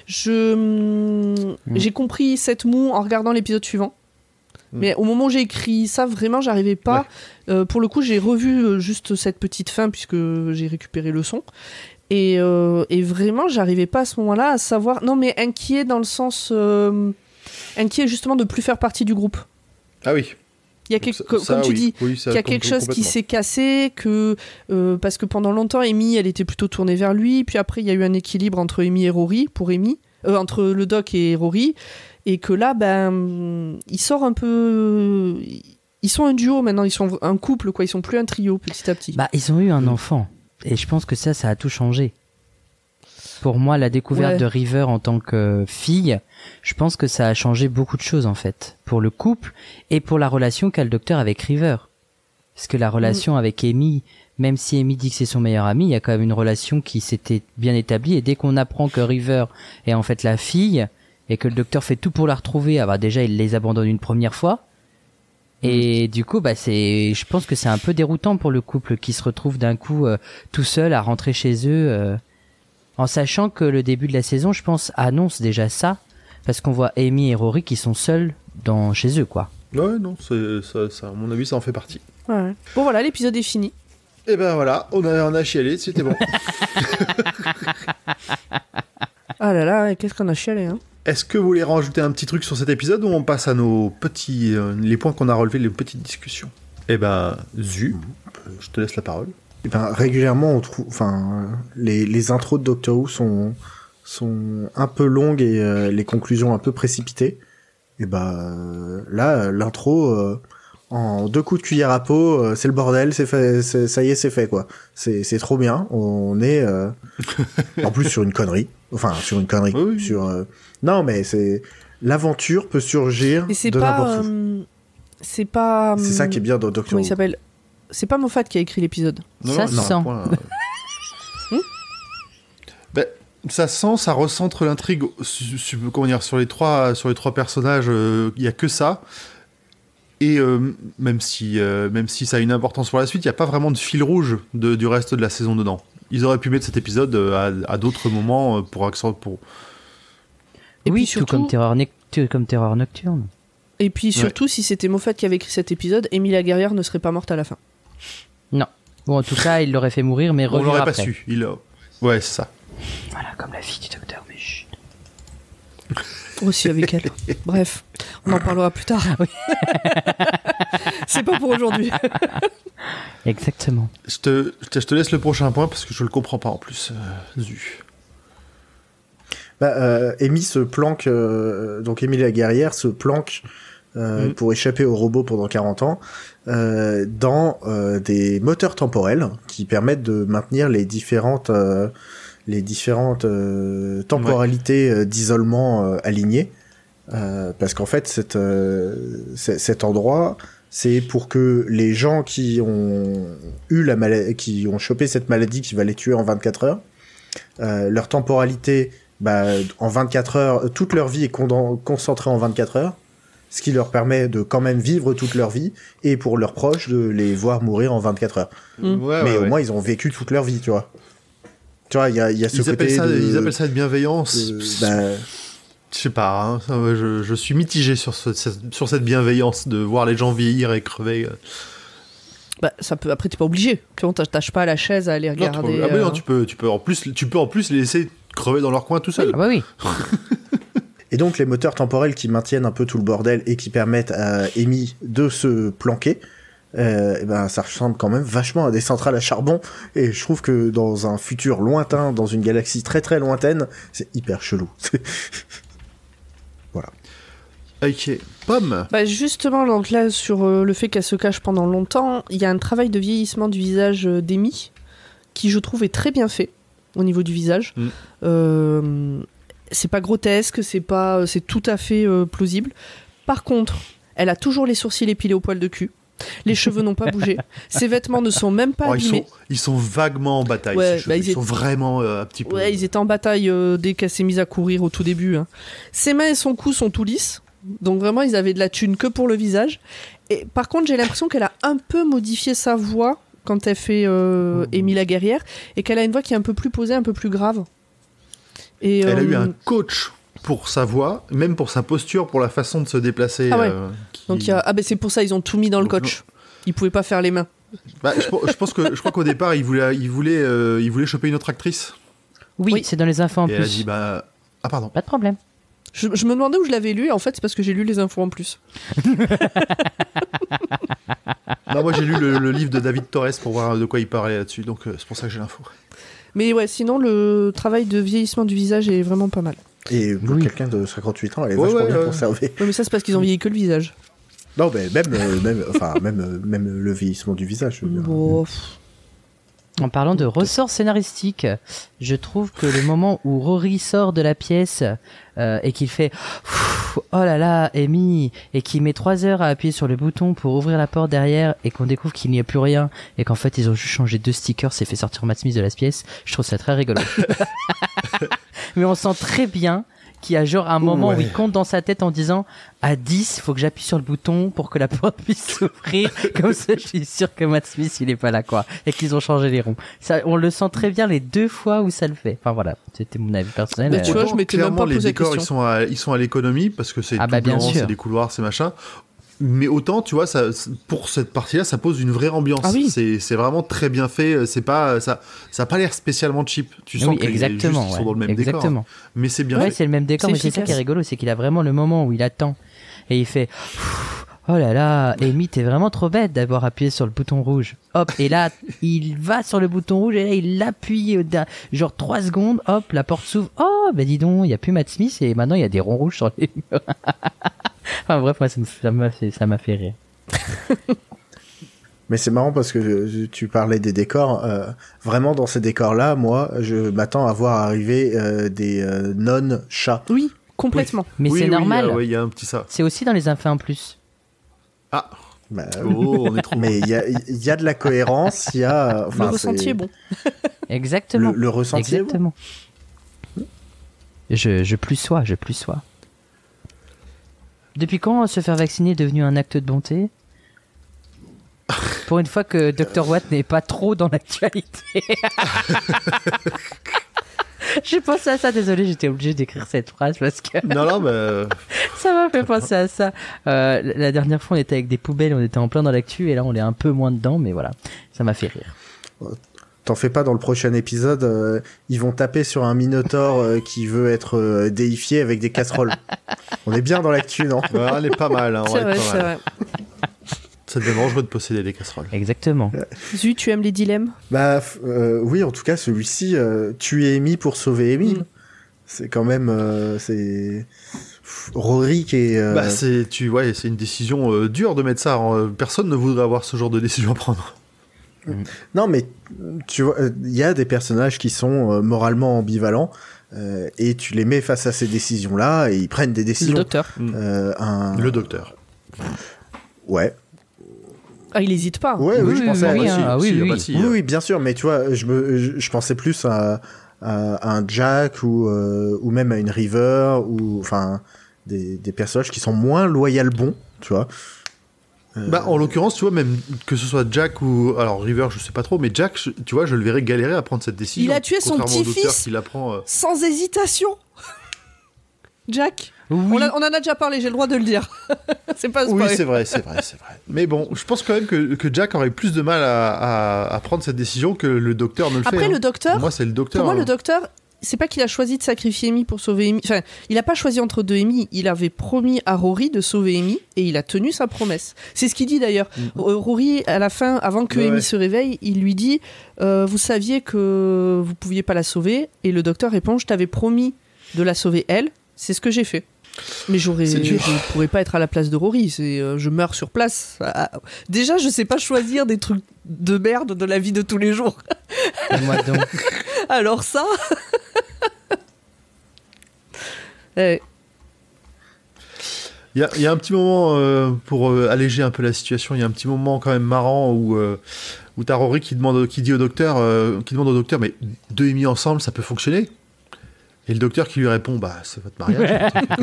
J'ai compris cette moue en regardant l'épisode suivant. Mais au moment où j'ai écrit ça, vraiment, j'arrivais pas. Ouais. Pour le coup, j'ai revu juste cette petite fin puisque j'ai récupéré le son. Et vraiment, j'arrivais pas à ce moment-là à savoir. Non, mais inquiet dans le sens. Inquiet justement de plus faire partie du groupe. Ah oui. Il y a comme tu dis, il y a quelque chose qui s'est cassé, parce que pendant longtemps, Amy, elle était plutôt tournée vers lui, puis après, il y a eu un équilibre entre Amy et Rory, entre le doc et Rory, et que là, il sort un peu... Ils sont un duo maintenant, ils sont un couple, quoi. Ils sont plus un trio petit à petit. Ils ont eu un enfant, et je pense que ça a tout changé. Pour moi, la découverte de River en tant que fille, je pense que ça a changé beaucoup de choses en fait, pour le couple et pour la relation qu'a le docteur avec River. Parce que la relation avec Amy, même si Amy dit que c'est son meilleur ami, il y a quand même une relation qui s'était bien établie, et dès qu'on apprend que River est en fait la fille, et que le docteur fait tout pour la retrouver, déjà il les abandonne une première fois, et du coup je pense que c'est un peu déroutant pour le couple qui se retrouve d'un coup tout seul à rentrer chez eux, en sachant que le début de la saison, je pense, annonce déjà ça, parce qu'on voit Amy et Rory qui sont seuls chez eux, quoi. Ouais, non, ça, à mon avis, ça en fait partie. Ouais. Bon, voilà, l'épisode est fini. Et ben voilà, on a chialé, c'était bon. Ah là là, qu'est-ce qu'on a chialé, hein. Est-ce que vous voulez rajouter un petit truc sur cet épisode, ou on passe à nos petits... les points qu'on a relevés, les petites discussions? Eh ben, Zu, je te laisse la parole. Régulièrement, on trouve, les intros de Doctor Who sont un peu longues et les conclusions un peu précipitées. Et là, l'intro, en 2 coups de cuillère à peau, c'est le bordel, c'est fait, ça y est, c'est fait, quoi. C'est trop bien. On est en plus sur une connerie. Enfin, sur une connerie. Oui. Non, mais l'aventure peut surgir de n'importe où. C'est pas. C'est ça qui est bien dans Doctor Who. Comment il s'appelle ? C'est pas Moffat qui a écrit l'épisode. Ça se sent. Ça sent, ça recentre l'intrigue sur les trois personnages, il y a que ça. Et même si ça a une importance pour la suite, il n'y a pas vraiment de fil rouge du reste de la saison dedans. Ils auraient pu mettre cet épisode à d'autres moments pour accent pour. Et oui, surtout, tout comme Terreur Nocturne. Et puis surtout, si c'était Moffat qui avait écrit cet épisode, Emilia Guerrière ne serait pas morte à la fin. Non. Bon, en tout cas, il l'aurait fait mourir, mais on l'aurait après. pas su. Ouais, c'est ça. Voilà, comme la fille du docteur, mais chut. Aussi avec elle. Bref, on en parlera plus tard. Oui. C'est pas pour aujourd'hui. Exactement. Je te laisse le prochain point parce que je le comprends pas en plus. Amy se planque, donc Amy la guerrière se planque pour échapper au robot pendant 40 ans dans des moteurs temporels qui permettent de maintenir les différentes temporalités d'isolement alignées. Parce qu'en fait, cet endroit, c'est pour que les gens qui ont eu qui ont chopé cette maladie qui va les tuer en 24 heures, leur temporalité, en 24 heures, toute leur vie est concentrée en 24 heures, ce qui leur permet de quand même vivre toute leur vie, et pour leurs proches, de les voir mourir en 24 heures. Mais au moins, ils ont vécu toute leur vie, tu vois. Tu vois, il y a ce côté ils appellent ça une bienveillance. Je sais pas, hein, je suis mitigé sur cette bienveillance de voir les gens vieillir et crever. Ça peut. Après, t'es pas obligé. On t'attache pas à la chaise à aller regarder. Non, tu peux en plus les laisser crever dans leur coin tout seul. Ah bah oui. Et donc les moteurs temporels qui maintiennent un peu tout le bordel et qui permettent à Amy de se planquer, ça ressemble quand même vachement à des centrales à charbon, et je trouve que dans un futur lointain, dans une galaxie très très lointaine, c'est hyper chelou. Voilà. Ok, Pomme. Justement, donc là, sur le fait qu'elle se cache pendant longtemps, il y a un travail de vieillissement du visage d'Amy qui, je trouve, est très bien fait au niveau du visage. C'est pas grotesque, c'est tout à fait plausible. Par contre, elle a toujours les sourcils épilés au poil de cul. Les cheveux n'ont pas bougé. Ses vêtements ne sont même pas abîmés. Ils sont vaguement en bataille. Ils sont vraiment un petit peu. Ouais, ils étaient en bataille dès qu'elle s'est mise à courir au tout début. Hein. Ses mains et son cou sont tout lisses. Donc vraiment, ils avaient de la thune que pour le visage. Et par contre, j'ai l'impression qu'elle a un peu modifié sa voix quand elle fait Amy la guerrière, et qu'elle a une voix qui est un peu plus posée, un peu plus grave. Et, elle a eu un coach pour sa voix, même pour sa posture, pour la façon de se déplacer. Donc c'est pour ça ils ont tout mis dans le coach. Ils pouvaient pas faire les mains. Je crois qu'au départ il voulait choper une autre actrice. Oui, c'est dans les infos en plus. Elle a dit pardon. Pas de problème. Je me demandais où je l'avais lu, et en fait c'est parce que j'ai lu les infos en plus. Non, moi j'ai lu le livre de David Torres pour voir de quoi il parlait là-dessus, donc c'est pour ça que j'ai l'info. Mais ouais, sinon le travail de vieillissement du visage est vraiment pas mal. Et pour quelqu'un de 58 ans, elle est vachement bien conservée. Ouais, mais ça c'est parce qu'ils ont vieilli que le visage. Non, mais même le vieillissement du visage. En parlant de ressorts scénaristiques, je trouve que le moment où Rory sort de la pièce et qu'il fait « Oh là là, Amy !» et qu'il met 3 heures à appuyer sur le bouton pour ouvrir la porte derrière, et qu'on découvre qu'il n'y a plus rien, et qu'en fait ils ont juste changé 2 stickers et fait sortir Matt Smith de la pièce, je trouve ça très rigolo. Mais on sent très bien qu'il y a genre un moment où il compte dans sa tête en disant à 10, il faut que j'appuie sur le bouton pour que la porte puisse s'ouvrir. Comme ça, je suis sûr que Matt Smith, il est pas là, quoi. Et qu'ils ont changé les ronds. Ça, on le sent très bien les 2 fois où ça le fait. Enfin voilà, c'était mon avis personnel. Mais tu vois, je m'étais même pas posé les décors, la question. ils sont à l'économie parce que c'est tout blanc, c'est des couloirs, c'est machin. Mais autant, tu vois, pour cette partie-là, ça pose une vraie ambiance. Ah oui. C'est vraiment très bien fait. C'est pas, ça a pas l'air spécialement cheap. Tu sens qu'ils sont dans le même décor. Mais c'est bien fait. C'est le même décor, mais c'est ça qui est rigolo, c'est qu'il a vraiment le moment où il attend et il fait oh là là, Amy, t'es vraiment trop bête d'avoir appuyé sur le bouton rouge. Hop, et là, il va sur le bouton rouge et là, il l'appuie genre 3 secondes. Hop, la porte s'ouvre. Oh, ben dis donc, il y a plus Matt Smith et maintenant il y a des ronds rouges sur les murs. Enfin bref, moi, ça m'a fait rire. Mais c'est marrant parce que tu parlais des décors. Vraiment, dans ces décors-là, moi, je m'attends à voir arriver des nonnes chats. Oui, complètement. Mais c'est normal. Oui, il y a un petit ça. C'est aussi dans les Infos en plus. Ah. Bah, on est trop. Mais il y a de la cohérence, il y a. Le ressenti est bon. Exactement. Le ressenti est bon. Exactement. Je plus sois. Depuis quand se faire vacciner est devenu un acte de bonté? Pour une fois que Dr Watt n'est pas trop dans l'actualité. J'ai pensé à ça, désolé, j'étais obligé d'écrire cette phrase parce que Non, mais ça m'a fait penser à ça. La dernière fois, on était avec des poubelles, on était en plein dans l'actu, et là, on est un peu moins dedans, mais voilà, ça m'a fait rire. T'en fais pas, dans le prochain épisode, ils vont taper sur un minotaure qui veut être déifié avec des casseroles. On est bien dans l'actu, non? ouais, on est pas mal. Hein, C'est vrai, c'est vrai. Ça devient dangereux de posséder des casseroles. Exactement. Zu, tu aimes les dilemmes? Bah oui, en tout cas, celui-ci, tuer Amy pour sauver Amy. C'est quand même... c'est Rory qui est... Bah, c'est une décision dure de mettre ça. Personne ne voudrait avoir ce genre de décision à prendre. Non, mais tu vois, il y a des personnages qui sont moralement ambivalents et tu les mets face à ces décisions-là et ils prennent des décisions. Le docteur. Le docteur. Ouais. Ah, il hésite pas. Ouais, oui, je pensais à... Oui, bien sûr, mais tu vois, je pensais plus à un Jack ou même à une River ou enfin des personnages qui sont moins loyal bons, tu vois. Bah, en l'occurrence, tu vois, même que ce soit Jack ou... Alors, River, je sais pas trop, mais Jack, tu vois, je le verrais galérer à prendre cette décision. Il a tué son petit-fils sans hésitation. Jack. Oui. On en a déjà parlé, j'ai le droit de le dire. C'est pas spoil. Oui, c'est vrai. Mais bon, je pense quand même que Jack aurait plus de mal à prendre cette décision que le docteur ne le fait. Après, le docteur... Pour moi, c'est le docteur. Pour moi, le docteur... C'est pas qu'il a choisi de sacrifier Amy pour sauver Amy. Enfin, il a pas choisi entre deux Amy. Il avait promis à Rory de sauver Amy et il a tenu sa promesse. C'est ce qu'il dit d'ailleurs. Rory, à la fin, avant que Amy se réveille, il lui dit vous saviez que vous pouviez pas la sauver. Et le docteur répond je t'avais promis de la sauver elle. C'est ce que j'ai fait. Mais je pourrais pas être à la place de Rory. Je meurs sur place. Déjà, je sais pas choisir des trucs de merde de la vie de tous les jours. Moi donc. Alors ça. Il y a un petit moment pour alléger un peu la situation. Il y a un petit moment quand même marrant où t'as Rory qui demande au docteur, mais deux et demi ensemble, ça peut fonctionner? Et le docteur qui lui répond, bah c'est votre mariage. Comme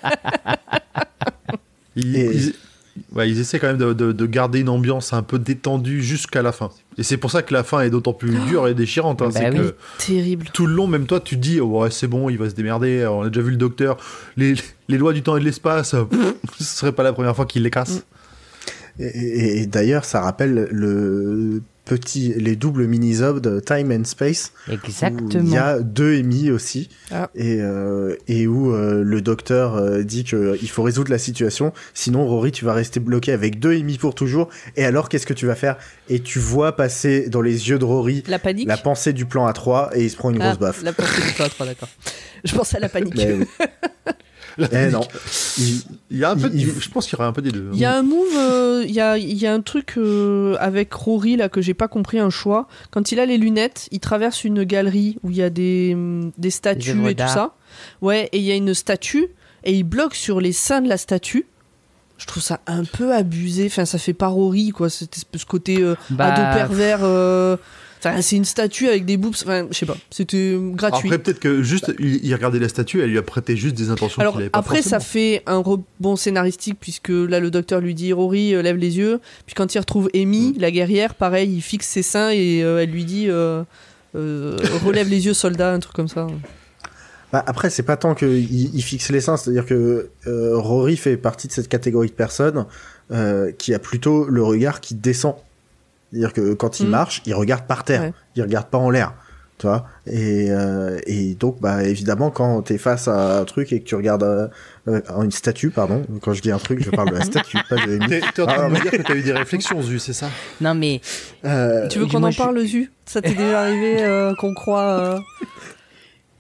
tu veux. Ils essaient quand même de garder une ambiance un peu détendue jusqu'à la fin. Et c'est pour ça que la fin est d'autant plus dure et déchirante. Hein. C'est que terrible. Tout le long, même toi, tu te dis, oh, ouais, c'est bon, il va se démerder. On a déjà vu le docteur. Les lois du temps et de l'espace, ce serait pas la première fois qu'il les casse. Et d'ailleurs, ça rappelle les doubles mini-zobs de Time and Space. Exactement. Il y a deux Amy aussi. Ah. Et où le docteur dit qu'il faut résoudre la situation. Sinon, Rory, tu vas rester bloqué avec deux Amy pour toujours. Et alors, qu'est-ce que tu vas faire? Et tu vois passer dans les yeux de Rory la panique, la pensée du plan A3 et il se prend une grosse baffe. La pensée du plan A3, d'accord. Je pense à la panique. Non. Il y a un peu je pense qu'il y aurait un peu des deux. Il y a un move, il y a un truc avec Rory là que j'ai pas compris, un choix. Quand il a les lunettes, il traverse une galerie où il y a des statues et tout ça. Ouais, et il y a une statue et il bloque sur les seins de la statue. Je trouve ça un peu abusé. Enfin, ça fait pas Rory quoi, ce côté ado pervers. Enfin, c'est une statue avec des boobs, enfin, je sais pas, c'était gratuit. Après, peut-être que juste, il regardait la statue, elle lui a prêté juste des intentions qu'il avait pas après, forcément. ça fait un rebond scénaristique, puisque là, le docteur lui dit, Rory, lève les yeux. Puis quand il retrouve Amy, la guerrière, pareil, il fixe ses seins et elle lui dit, relève les yeux, soldat, un truc comme ça. Bah, après, c'est pas tant qu'il fixe les seins, c'est-à-dire que Rory fait partie de cette catégorie de personnes qui a plutôt le regard qui descend. C'est-à-dire que quand il marche, il regarde par terre, il regarde pas en l'air, tu vois. Et donc, bah, évidemment, quand t'es face à un truc et que tu regardes une statue, pardon, quand je dis un truc, je parle de la statue, pas de... T'es en train de me dire que t'as eu des réflexions, Zu, c'est ça? Non, mais... tu veux qu'on en parle, Zu? Ça t'est déjà arrivé qu'on croit...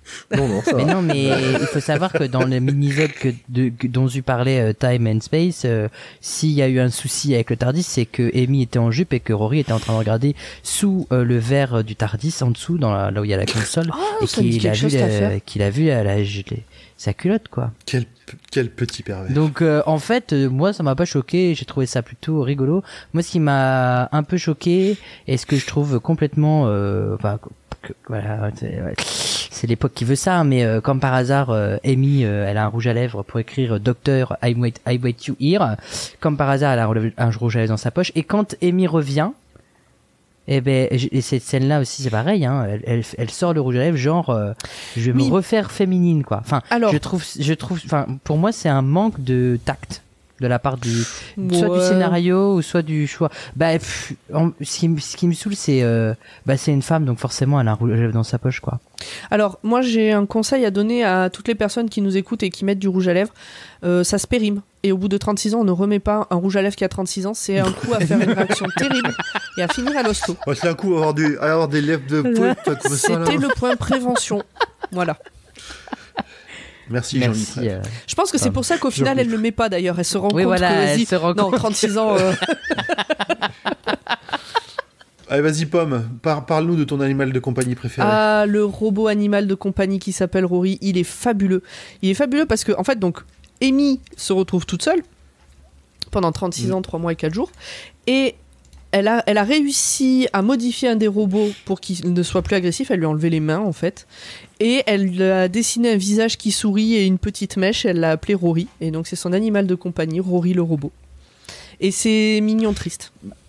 Non, ça va. Mais non, mais il faut savoir que dans le mini-zode dont tu parlais, Time and Space, s'il y a eu un souci avec le TARDIS, c'est que Amy était en jupe et que Rory était en train de regarder sous le verre du TARDIS, en dessous, là où il y a la console, et qu'il a vu sa culotte, quoi. Quel petit pervers. Donc, en fait, moi, ça m'a pas choqué, j'ai trouvé ça plutôt rigolo. Moi, ce qui m'a un peu choqué, et ce que je trouve complètement... voilà, c'est l'époque qui veut ça, mais comme par hasard, Amy, elle a un rouge à lèvres pour écrire Docteur, I wait you here. Comme par hasard, elle a un rouge à lèvres dans sa poche. Et quand Amy revient, et cette scène-là aussi, c'est pareil, hein, elle sort le rouge à lèvres, genre, je vais me refaire féminine, quoi. Enfin, alors, je trouve, enfin, pour moi, c'est un manque de tact de la part soit du scénario ou soit du choix. Ce qui me saoule, c'est une femme, donc forcément elle a un rouge à lèvres dans sa poche, quoi. Alors moi j'ai un conseil à donner à toutes les personnes qui nous écoutent et qui mettent du rouge à lèvres. Ça se périme, et au bout de 36 ans on ne remet pas un rouge à lèvres qui a 36 ans. C'est un coup à faire une réaction terrible et à finir à l'hosto. C'est un coup à avoir des lèvres de pointe comme ça. C'était le point prévention. Voilà. Merci Jean-Luc. Je pense que c'est pour ça qu'au final elle le met pas, d'ailleurs. Elle se rend compte elle se rend compte. Non, 36 ans. Allez, vas-y Pomme, parle-nous de ton animal de compagnie préféré. Le robot animal de compagnie qui s'appelle Rory, il est fabuleux. Il est fabuleux parce que, en fait, donc, Amy se retrouve toute seule pendant 36 ans, 3 mois et 4 jours. Et elle a réussi à modifier un des robots pour qu'il ne soit plus agressif. Elle lui a enlevé les mains, en fait. Et elle a dessiné un visage qui sourit et une petite mèche. Elle l'a appelé Rory. Et donc, c'est son animal de compagnie, Rory le robot. Et c'est mignon triste.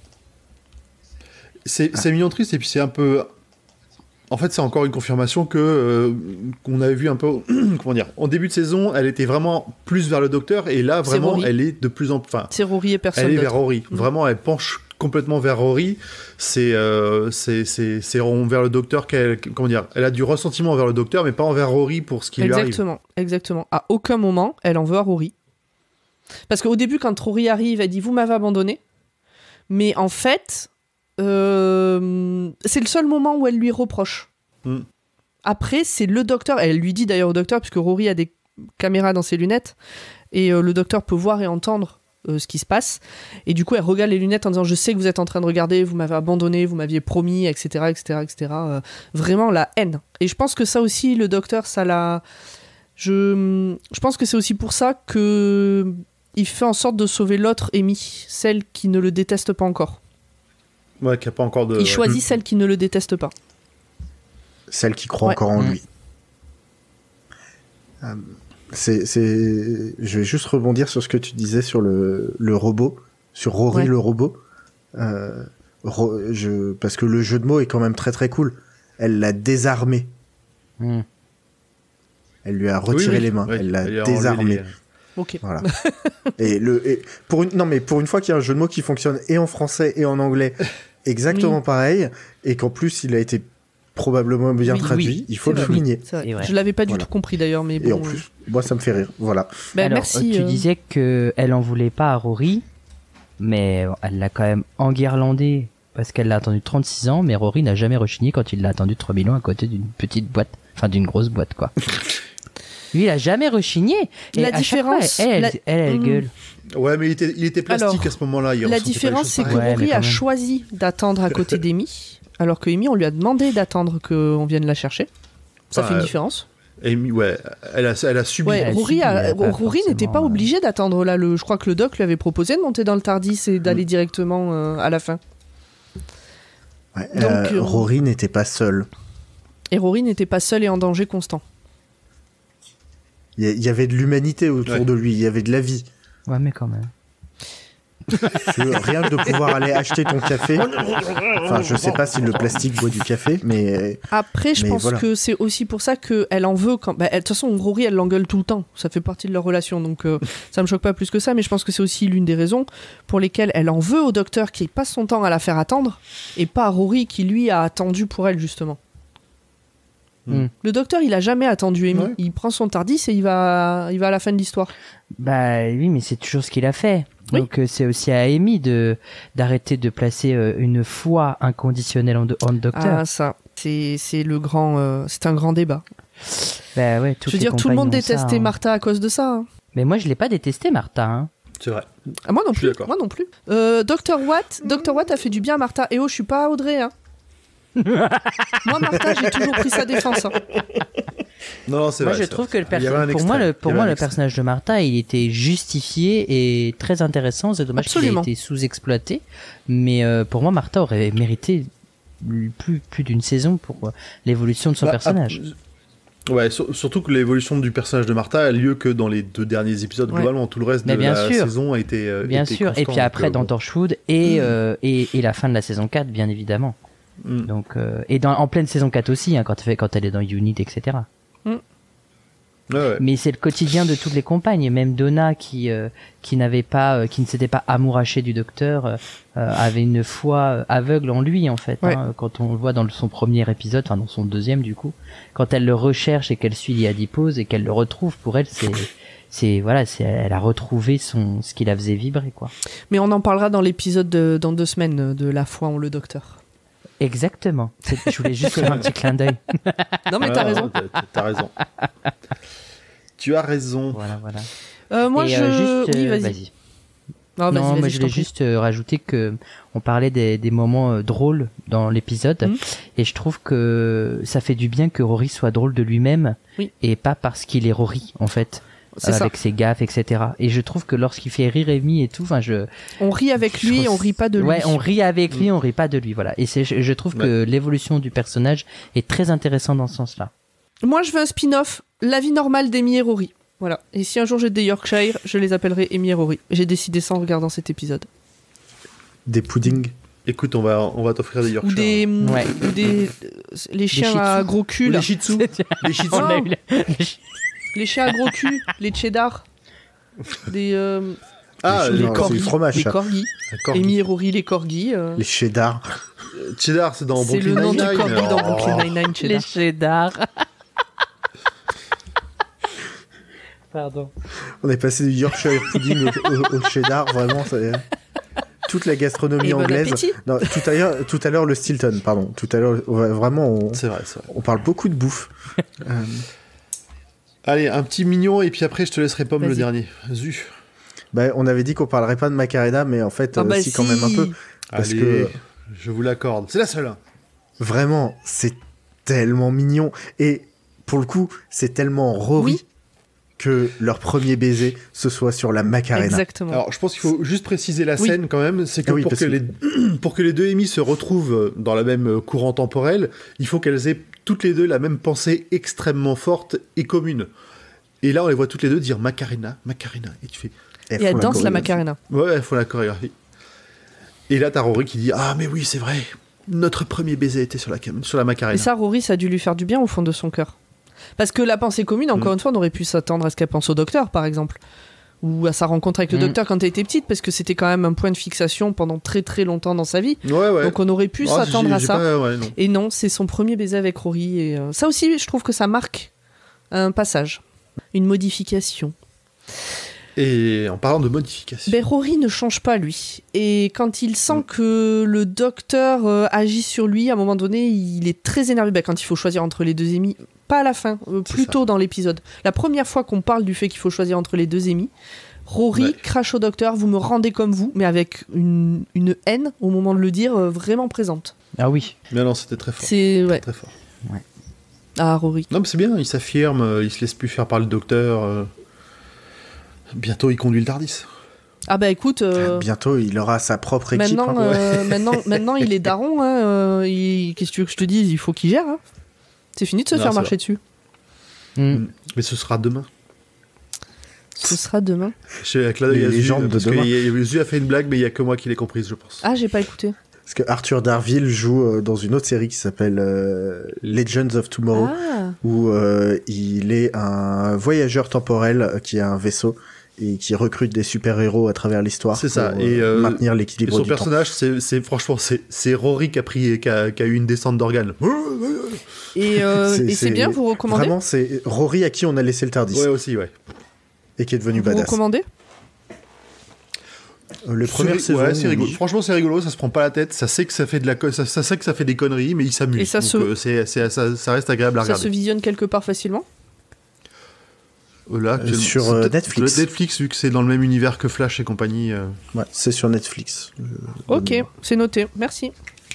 C'est mignon triste, et puis c'est un peu... En fait, c'est encore une confirmation qu'on avait vu un peu... Comment dire ? En début de saison, elle était vraiment plus vers le docteur, et là, vraiment, elle est de plus en plus... Enfin, c'est Rory et personne d'autre. Elle est d'autre. vers Rory. Vraiment, elle penche complètement vers Rory. C'est envers le docteur qu'elle... Comment dire ? Elle a du ressentiment envers le docteur, mais pas envers Rory pour ce qui lui arrive. Exactement. À aucun moment, elle en veut à Rory. Parce qu'au début, quand Rory arrive, elle dit « Vous m'avez abandonné ». Mais en fait... c'est le seul moment où elle lui reproche. Après, c'est le docteur, elle lui dit d'ailleurs au docteur, puisque Rory a des caméras dans ses lunettes, et le docteur peut voir et entendre ce qui se passe, et du coup elle regarde les lunettes en disant « Je sais que vous êtes en train de regarder, vous m'avez abandonné, vous m'aviez promis, etc. Vraiment la haine. Et je pense que ça aussi, le docteur, ça l'a... Je pense que c'est aussi pour ça que il fait en sorte de sauver l'autre Amy, celle qui ne le déteste pas encore. Ouais, qui a pas encore de... Il choisit celle qui ne le déteste pas. Celle qui croit encore en lui. Je vais juste rebondir sur ce que tu disais sur le robot, sur Rory le robot. Parce que le jeu de mots est quand même très très cool. Elle l'a désarmé. Elle lui a retiré les mains. Elle l'a désarmé. Ok. Voilà. pour une fois qu'il y a un jeu de mots qui fonctionne et en français et en anglais exactement pareil, et qu'en plus il a été probablement bien traduit, il faut le souligner. Je l'avais pas du tout compris d'ailleurs, mais bon. Et en plus, moi ça me fait rire. Voilà. Alors, merci. Tu disais qu'elle en voulait pas à Rory, mais elle l'a quand même enguirlandé parce qu'elle l'a attendu 36 ans, mais Rory n'a jamais rechigné quand il l'a attendu 3000 ans à côté d'une petite boîte, enfin d'une grosse boîte, quoi. Lui, il a jamais rechigné. Et la différence, elle gueule. Ouais, mais il était plastique à ce moment-là. La différence, c'est que Rory a choisi d'attendre à côté d'Amy, alors que Amy, on lui a demandé d'attendre qu'on vienne la chercher. Ça fait une différence. Amy, elle a subi. Ouais, Rory n'était pas obligé d'attendre là. Je crois que le doc lui avait proposé de monter dans le TARDIS et d'aller directement à la fin. Ouais, donc, Rory n'était pas seul. Et Rory n'était pas seul et en danger constant. Il y avait de l'humanité autour de lui, il y avait de la vie. Ouais, mais quand même. Rien que de pouvoir aller acheter ton café. Enfin, je sais pas si le plastique boit du café, mais... Après, je pense que c'est aussi pour ça qu'elle en veut. De toute façon, Rory, elle l'engueule tout le temps. Ça fait partie de leur relation, donc ça me choque pas plus que ça. Mais je pense que c'est aussi l'une des raisons pour lesquelles elle en veut au docteur qui passe son temps à la faire attendre, et pas à Rory qui, lui, a attendu pour elle, justement. Le docteur, il a jamais attendu Amy. Il prend son TARDIS et il va à la fin de l'histoire. Bah oui, mais c'est toujours ce qu'il a fait. Donc c'est aussi à Amy d'arrêter de placer une foi inconditionnelle en docteur. Ah, ça, c'est un grand débat. Bah ouais, Je veux dire, tout le monde détestait Martha à cause de ça. Hein. Mais moi, je l'ai pas détesté, Martha. Hein. C'est vrai. Ah, moi non plus. Moi non plus. Dr. Watt a fait du bien à Martha. Et oh, je suis pas Audrey. Hein. Moi, Martha, j'ai toujours pris sa défense. Hein. Non, c'est moi, vrai. je trouve que pour moi, le personnage de Martha, il était justifié et très intéressant. C'est dommage qu'il ait été sous-exploité. Mais pour moi, Martha aurait mérité plus d'une saison pour l'évolution de son personnage. Ouais, surtout que l'évolution du personnage de Martha a lieu que dans les 2 derniers épisodes. Globalement, tout le reste de la saison a été bien sûr. constant, et puis après, dans Torchwood et la fin de la saison 4, bien évidemment. Donc, et en pleine saison 4 aussi, hein, quand elle est dans Unit, etc. Ouais. Mais c'est le quotidien de toutes les compagnes. Même Donna qui ne s'était pas amourachée du docteur, avait une foi aveugle en lui en fait. Hein, quand on le voit dans son premier épisode, enfin dans son deuxième du coup, quand elle le recherche et qu'elle suit l'Iadipose et qu'elle le retrouve, pour elle elle a retrouvé ce qui la faisait vibrer quoi. Mais on en parlera dans l'épisode dans 2 semaines de La foi en le docteur. Exactement. Je voulais juste faire un petit clin d'œil. Non mais t'as raison. T'as raison. Tu as raison. Voilà. Moi oui, vas-y. Non, moi je voulais juste rajouter que on parlait des moments drôles dans l'épisode et je trouve que ça fait du bien que Rory soit drôle de lui-même et pas parce qu'il est Rory en fait. Avec ses gaffes, etc. Et je trouve que lorsqu'il fait rire Amy et tout, on rit avec lui, on rit pas de lui. Ouais, on rit avec lui, on rit pas de lui, voilà. Et je trouve que l'évolution du personnage est très intéressante dans ce sens-là. Moi, je veux un spin-off, La vie normale d'Amy et Rory. Voilà. Et si un jour j'ai des Yorkshire, je les appellerai Amy et Rory. J'ai décidé ça en regardant cet épisode. Des puddings. Écoute, on va t'offrir des Yorkshire. Ou des les chiens à gros cul. Les shih tzu. Les shih tzu. Les chiens à gros cul, les cheddar. Les corgis. Les corgis. Amy et Rory, les corgis. Les cheddar. Cheddar, c'est dans Brooklyn Nine-Nine. C'est le nom du corgi dans Brooklyn Nine-Nine, cheddar. Les cheddar. Pardon. On est passé du Yorkshire pudding au cheddar, vraiment. Toute la gastronomie anglaise. Non, tout à l'heure le Stilton, pardon. Tout à l'heure, vraiment, c'est vrai. On parle beaucoup de bouffe. Allez, un petit mignon et puis après je te laisserai Pomme le dernier. Zu. On avait dit qu'on parlerait pas de Macarena, mais en fait, si quand même un peu. Parce que je vous l'accorde. C'est la seule. Vraiment, c'est tellement mignon et pour le coup, c'est tellement Rory que leur premier baiser ce soit sur la Macarena. Exactement. Alors, je pense qu'il faut juste préciser la scène quand même, c'est que pour que les 2 Amy se retrouvent dans la même courant temporel, il faut qu'elles aient toutes les 2 la même pensée extrêmement forte et commune. Et là, on les voit toutes les 2 dire Macarena, Macarena. Et tu fais. Et elles dansent la Macarena. Ouais, elles font la chorégraphie. Et là, t'as Rory qui dit ah mais oui, c'est vrai. Notre premier baiser était sur la Macarena. Et ça, Rory, ça a dû lui faire du bien au fond de son cœur. Parce que la pensée commune, encore une fois, on aurait pu s'attendre à ce qu'elle pense au docteur, par exemple. Ou à sa rencontre avec le docteur quand elle était petite, parce que c'était quand même un point de fixation pendant très très longtemps dans sa vie. Ouais. Donc on aurait pu s'attendre à ça. Et non, c'est son premier baiser avec Rory. Et ça aussi, je trouve que ça marque un passage, une modification. Et en parlant de modification... Rory ne change pas, lui. Et quand il sent que le docteur agit sur lui, à un moment donné, il est très énervé. Quand il faut choisir entre les 2 Amy, pas à la fin, plus tôt dans l'épisode. La première fois qu'on parle du fait qu'il faut choisir entre les 2 Amy, Rory crache au docteur, vous me rendez comme vous, mais avec une haine, au moment de le dire, vraiment présente. Ah oui. Mais non, c'était très fort. C'est très fort. Ouais. Ah, Rory. Non, mais c'est bien, il s'affirme, il se laisse plus faire par le docteur... Bientôt, il conduit le TARDIS. Ah bah écoute... Bientôt, il aura sa propre équipe. Maintenant, il est daron. Hein, qu'est-ce que tu veux que je te dise ? Il faut qu'il gère. Hein. C'est fini de se faire marcher dessus. Mais ce sera demain. Ce sera demain. Avec la légende de demain. Zu a fait une blague, mais il n'y a que moi qui l'ai comprise, je pense. Ah, j'ai pas écouté. Parce que Arthur Darvill joue dans une autre série qui s'appelle Legends of Tomorrow, où il est un voyageur temporel qui a un vaisseau et qui recrute des super-héros à travers l'histoire. C'est ça. Et maintenir l'équilibre du temps. Son personnage, c'est Rory qui a eu une descente d'organes. Et c'est bien, vous recommandez ? Vraiment, c'est Rory à qui on a laissé le TARDIS. Ouais, aussi, ouais. Et qui est devenu badass. Vous recommandez ? Les premières saisons. Ouais, c'est rigolo. oui. Franchement, c'est rigolo, ça se prend pas la tête, ça sait que ça fait ça sait que ça fait des conneries, mais il s'amuse. Et ça Donc, ça reste agréable à Ça regarder. se visionne quelque part facilement. Là, sur c'est peut-être Netflix. Netflix, vu que c'est dans le même univers que Flash et compagnie. Ouais, c'est sur Netflix. Ok, c'est noté. Merci.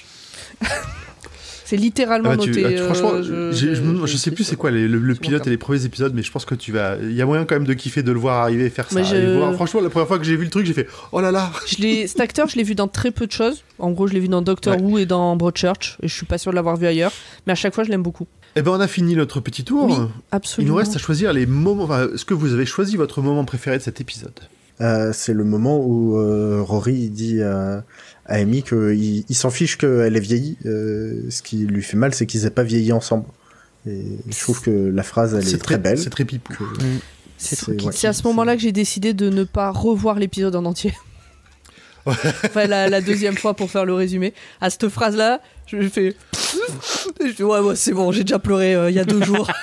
C'est littéralement noté. Franchement, je sais plus c'est quoi le pilote et les premiers épisodes, mais je pense que il y a moyen quand même de kiffer de le voir arriver et faire ça. Franchement, la première fois que j'ai vu le truc, j'ai fait oh là là. Cet acteur, je l'ai vu dans très peu de choses. En gros, je l'ai vu dans Doctor Who et dans Broadchurch, et je suis pas sûr de l'avoir vu ailleurs. Mais à chaque fois, je l'aime beaucoup. Eh ben, on a fini notre petit tour. Oui, absolument. Il nous reste à choisir les moments. Enfin, est-ce que vous avez choisi votre moment préféré de cet épisode? C'est le moment où Rory dit à Amy qu'il s'en fiche qu'elle ait vieilli. Ce qui lui fait mal, c'est qu'ils aient pas vieilli ensemble. Et je trouve que la phrase, elle est très belle. C'est très pipou. C'est à ce moment-là que j'ai décidé de ne pas revoir l'épisode en entier. Enfin, la deuxième fois pour faire le résumé. À cette phrase-là, je fais... ouais, c'est bon, j'ai déjà pleuré il y a 2 jours.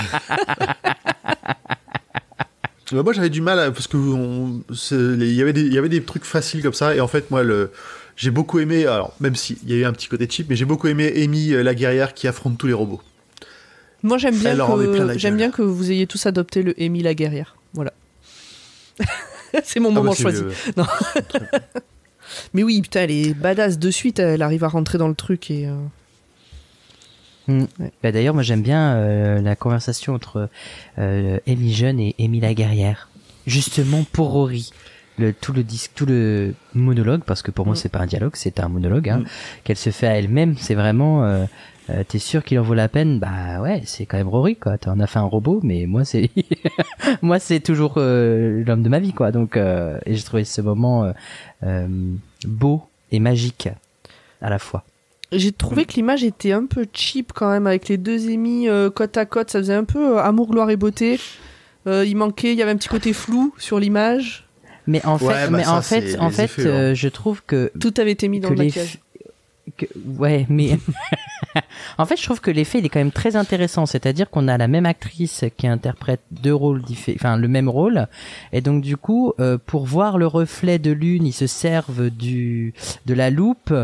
Moi, j'avais du mal parce que il y avait des trucs faciles comme ça, et en fait, moi, j'ai beaucoup aimé. Alors, même s'il y a eu un petit côté cheap, mais j'ai beaucoup aimé Amy, la guerrière qui affronte tous les robots. Moi, j'aime bien que vous ayez tous adopté le Amy la guerrière. Voilà. C'est mon moment choisi. Non. Mais oui, putain, elle est badass de suite. Elle arrive à rentrer dans le truc et. Ouais. Bah d'ailleurs, moi j'aime bien la conversation entre Amy jeune et Amy la guerrière. Justement pour Rory, tout le monologue, parce que pour moi c'est pas un dialogue, c'est un monologue hein, qu'elle se fait à elle-même. C'est vraiment, t'es sûr qu'il en vaut la peine? Bah ouais, c'est quand même Rory quoi. T'en as fait un robot, mais moi c'est, moi c'est toujours l'homme de ma vie quoi. Donc et j'ai trouvé ce moment beau et magique à la fois. J'ai trouvé que l'image était un peu cheap quand même, avec les deux Amy côte à côte. Ça faisait un peu amour, gloire et beauté. Il y avait un petit côté flou sur l'image. Mais en fait, je trouve que tout avait été mis dans le maquillage. Ouais, mais en fait, je trouve que l'effet il est quand même très intéressant. C'est-à-dire qu'on a la même actrice qui interprète 2 rôles différents, le même rôle, et donc du coup, pour voir le reflet de l'une, ils se servent de la loupe.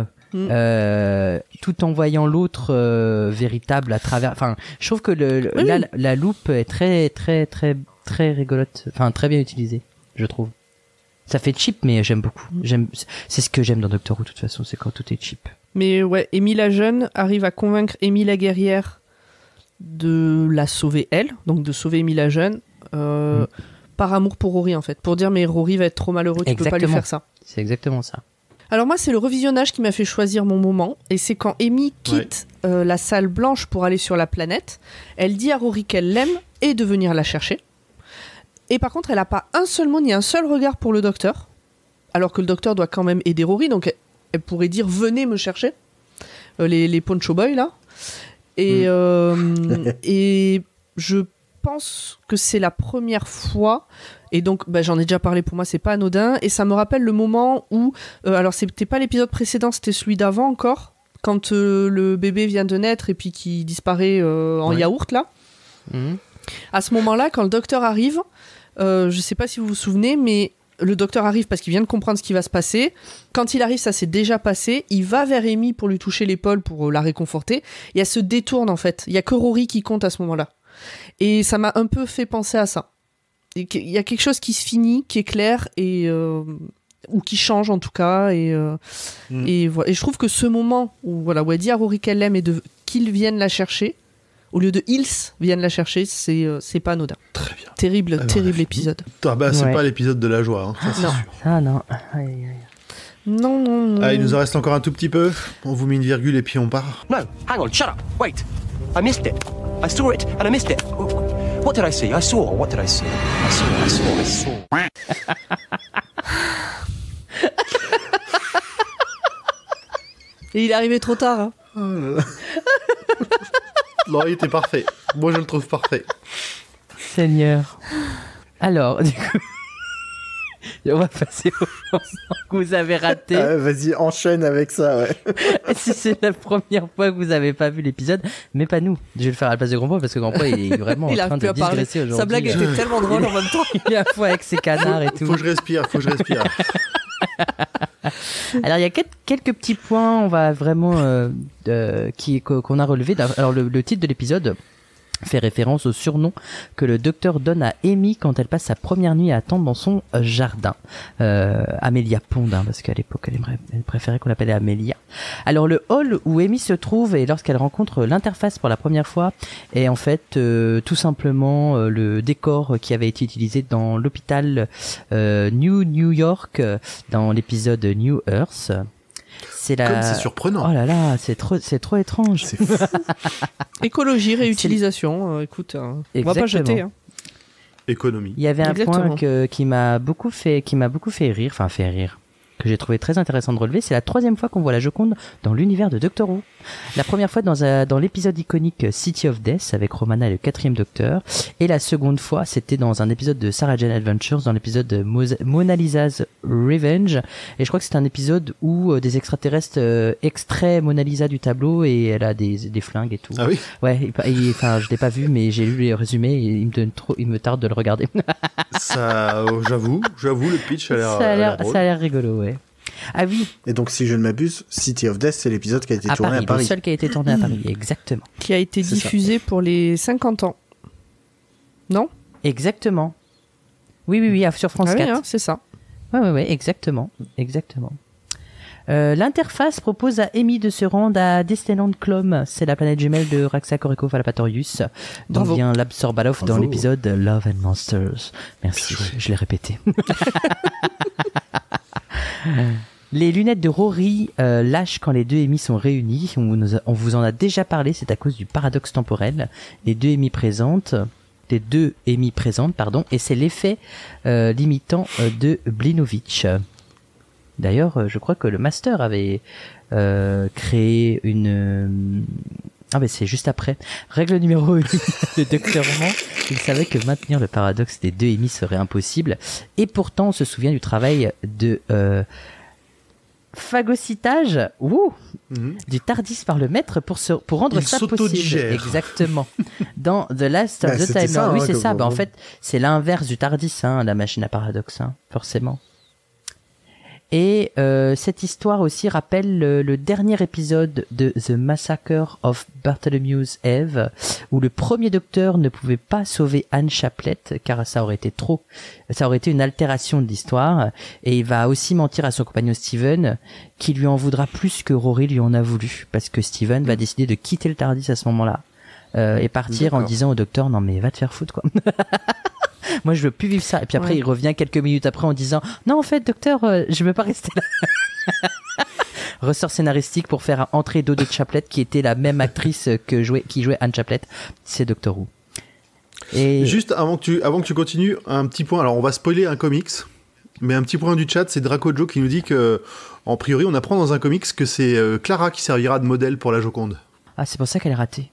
Tout en voyant l'autre véritable à travers. Enfin, je trouve que la loupe est très très très très rigolote. Enfin, très bien utilisée, je trouve. Ça fait cheap, mais j'aime beaucoup. C'est ce que j'aime dans Doctor Who, de toute façon, c'est quand tout est cheap. Mais ouais, Amy la jeune arrive à convaincre Amy la guerrière de la sauver elle, donc de sauver Amy la jeune, par amour pour Rory en fait, pour dire mais Rory va être trop malheureux, tu peux pas lui faire ça. C'est exactement ça. Alors moi, c'est le revisionnage qui m'a fait choisir mon moment, et c'est quand Amy quitte la salle blanche pour aller sur la planète, elle dit à Rory qu'elle l'aime et de venir la chercher. Et par contre, elle n'a pas un seul mot ni un seul regard pour le docteur, alors que le docteur doit quand même aider Rory, donc elle pourrait dire « venez me chercher », les Poncho Boys là. Et je pense que c'est la première fois, et donc j'en ai déjà parlé, pour moi c'est pas anodin, et ça me rappelle le moment où alors c'était pas l'épisode précédent, c'était celui d'avant encore, quand le bébé vient de naître et puis qui disparaît en yaourt là. À ce moment là, quand le docteur arrive, je sais pas si vous vous souvenez, mais le docteur arrive parce qu'il vient de comprendre ce qui va se passer. Quand il arrive, ça s'est déjà passé. Il va vers Amy pour lui toucher l'épaule, pour la réconforter, et elle se détourne en fait. Il y a que Rory qui compte à ce moment là, et ça m'a un peu fait penser à ça. Il y a quelque chose qui se finit, qui est clair, et ou qui change en tout cas, et voilà. Et je trouve que ce moment où elle dit à Rory qu'elle l'aime et qu'il vienne la chercher au lieu de ils viennent la chercher, c'est pas anodin. Très bien. Terrible épisode. C'est pas l'épisode de la joie, hein, ça c'est non. sûr. Ah non. Non. Ah, il nous en reste encore un tout petit peu. On vous met une virgule et puis on part. No, hang on, shut up. Wait. I missed it. I saw it and I missed it. What did I see? I saw. What did I see? I saw. Et il est arrivé trop tard. Hein. Oh là là. Non, il était parfait. Moi, je le trouve parfait. Seigneur. Alors, du coup, on va passer au moment que vous avez raté. Vas-y, enchaîne avec ça, ouais. Si c'est la première fois que vous n'avez pas vu l'épisode, mais pas nous. Je vais le faire à la place de Grandpoint parce que Grandpoint il est vraiment en train de digresser aujourd'hui. Sa blague était tellement drôle en même temps. Il est à la fois avec ses canards et tout. Faut que je respire. Alors il y a quelques petits points, on va vraiment qu'on a relevé. Alors le titre de l'épisode fait référence au surnom que le docteur donne à Amy quand elle passe sa première nuit à attendre dans son jardin. Amélia Pond, hein, parce qu'à l'époque elle préférait qu'on l'appelait Amélia. Alors le hall où Amy se trouve et lorsqu'elle rencontre l'interface pour la première fois est en fait tout simplement le décor qui avait été utilisé dans l'hôpital New York dans l'épisode New Earth. Comme c'est surprenant. Oh là là, c'est trop étrange. C'est fou. Écologie, réutilisation, écoute, on va pas jeter. Hein. Économie. Il y avait un point qui m'a beaucoup fait rire, que j'ai trouvé très intéressant de relever, c'est la 3e fois qu'on voit la Joconde dans l'univers de Doctor Who. La première fois dans l'épisode iconique City of Death avec Romana et le 4e Docteur, et la seconde fois c'était dans un épisode de Sarah Jane Adventures, dans l'épisode de Mona Lisa's Revenge, et je crois que c'est un épisode où des extraterrestres extraient Mona Lisa du tableau et elle a des flingues et tout. Ah oui. Ouais, enfin je l'ai pas vu mais j'ai lu les résumés et il me tarde de le regarder. Ça, j'avoue, le pitch a l'air drôle. Ça a l'air rigolo, ouais. Ah oui. Et donc, si je ne m'abuse, City of Death, c'est l'épisode qui a été tourné à Paris. Le seul qui a été tourné à Paris, exactement. Qui a été diffusé pour les 50 ans. Non ? Exactement. Oui, sur France 4. Oui, hein, c'est ça. Ouais, exactement. L'interface propose à Amy de se rendre à Disneyland Clom, c'est la planète jumelle de Raxacoricofallapatorius, dont vient l'Absorbaloff dans l'épisode Love and Monsters. Merci, je l'ai répété. Les lunettes de Rory lâchent quand les deux Amy sont réunies. On vous en a déjà parlé, c'est à cause du paradoxe temporel. Les deux Amy présentes, et c'est l'effet limitant de Blinovitch. D'ailleurs, je crois que le master avait créé une... Ah mais c'est juste après. Règle numéro 1 de Dr. Mann. Il savait que maintenir le paradoxe des deux Amy serait impossible. Et pourtant, on se souvient du travail de phagocytage du TARDIS par le maître pour rendre ça possible. Exactement. Dans The Last of the Time Lord. Oui, c'est ça. En fait, c'est l'inverse du TARDIS, la machine à paradoxe, forcément. Et cette histoire aussi rappelle le dernier épisode de The Massacre of Bartholomew's Eve, où le premier docteur ne pouvait pas sauver Anne Chaplet car ça aurait été une altération de l'histoire, et il va aussi mentir à son compagnon Steven, qui lui en voudra plus que Rory lui en a voulu, parce que Steven va décider de quitter le TARDIS à ce moment-là et partir en disant au docteur non mais va te faire foutre quoi. Moi je veux plus vivre ça. Et puis après il revient quelques minutes après en disant non en fait docteur je veux pas rester là. Ressort scénaristique pour faire entrer Dodo Chaplet qui était la même actrice qui jouait Anne Chaplet, c'est Doctor Who. Et juste avant que tu continues, un petit point, alors on va spoiler un comics, mais un petit point du chat, c'est Dracojo qui nous dit que en priori on apprend dans un comics que c'est Clara qui servira de modèle pour la Joconde. Ah c'est pour ça qu'elle est ratée.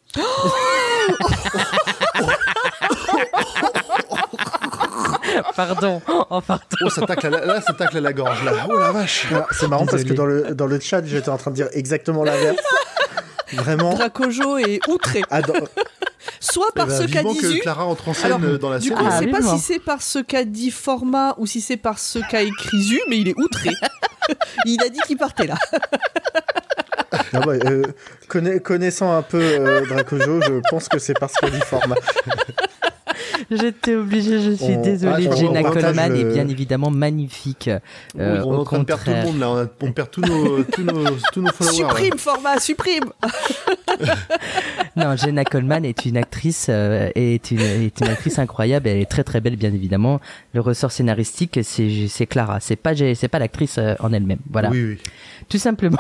Pardon. Oh, ça tacle à la gorge, là. Oh la vache. C'est marrant parce que dans le chat, j'étais en train de dire exactement l'inverse. Vraiment. Dracojo est outré. Soit par ce qu'a dit que Clara entre en scène dans la scène. Du coup, je sais pas si c'est par ce qu'a dit Format ou si c'est par ce qu'a écrit Zu, mais il est outré. Il a dit qu'il partait là. Connaissant un peu Dracojo, je pense que c'est parce qu'a dit Format. J'étais obligée, je suis désolée. Jenna Coleman est bien évidemment magnifique. On est en train de perdre tout le monde là, on perd tous nos followers. Supprime Format, supprime. Non, Jenna Coleman est une actrice, est une actrice incroyable. Elle est très très belle, bien évidemment. Le ressort scénaristique, c'est Clara. C'est pas l'actrice en elle-même. Voilà. Oui. Tout simplement.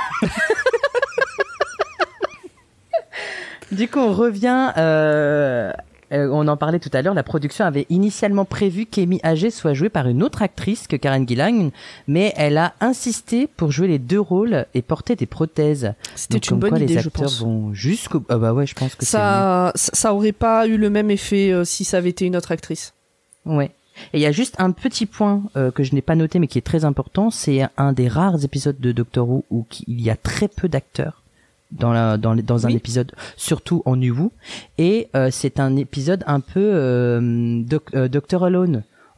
Du coup, on revient. On en parlait tout à l'heure, la production avait initialement prévu qu'Amy Agee soit jouée par une autre actrice que Karen Gillan, mais elle a insisté pour jouer les deux rôles et porter des prothèses. C'était une bonne idée, je pense. Les acteurs vont jusqu'au... Ah bah ouais, je pense que ça aurait pas eu le même effet si ça avait été une autre actrice. Ouais. Et il y a juste un petit point que je n'ai pas noté mais qui est très important, c'est un des rares épisodes de Doctor Who où il y a très peu d'acteurs dans un épisode, surtout en New Who, et c'est un épisode un peu Doctor Alone.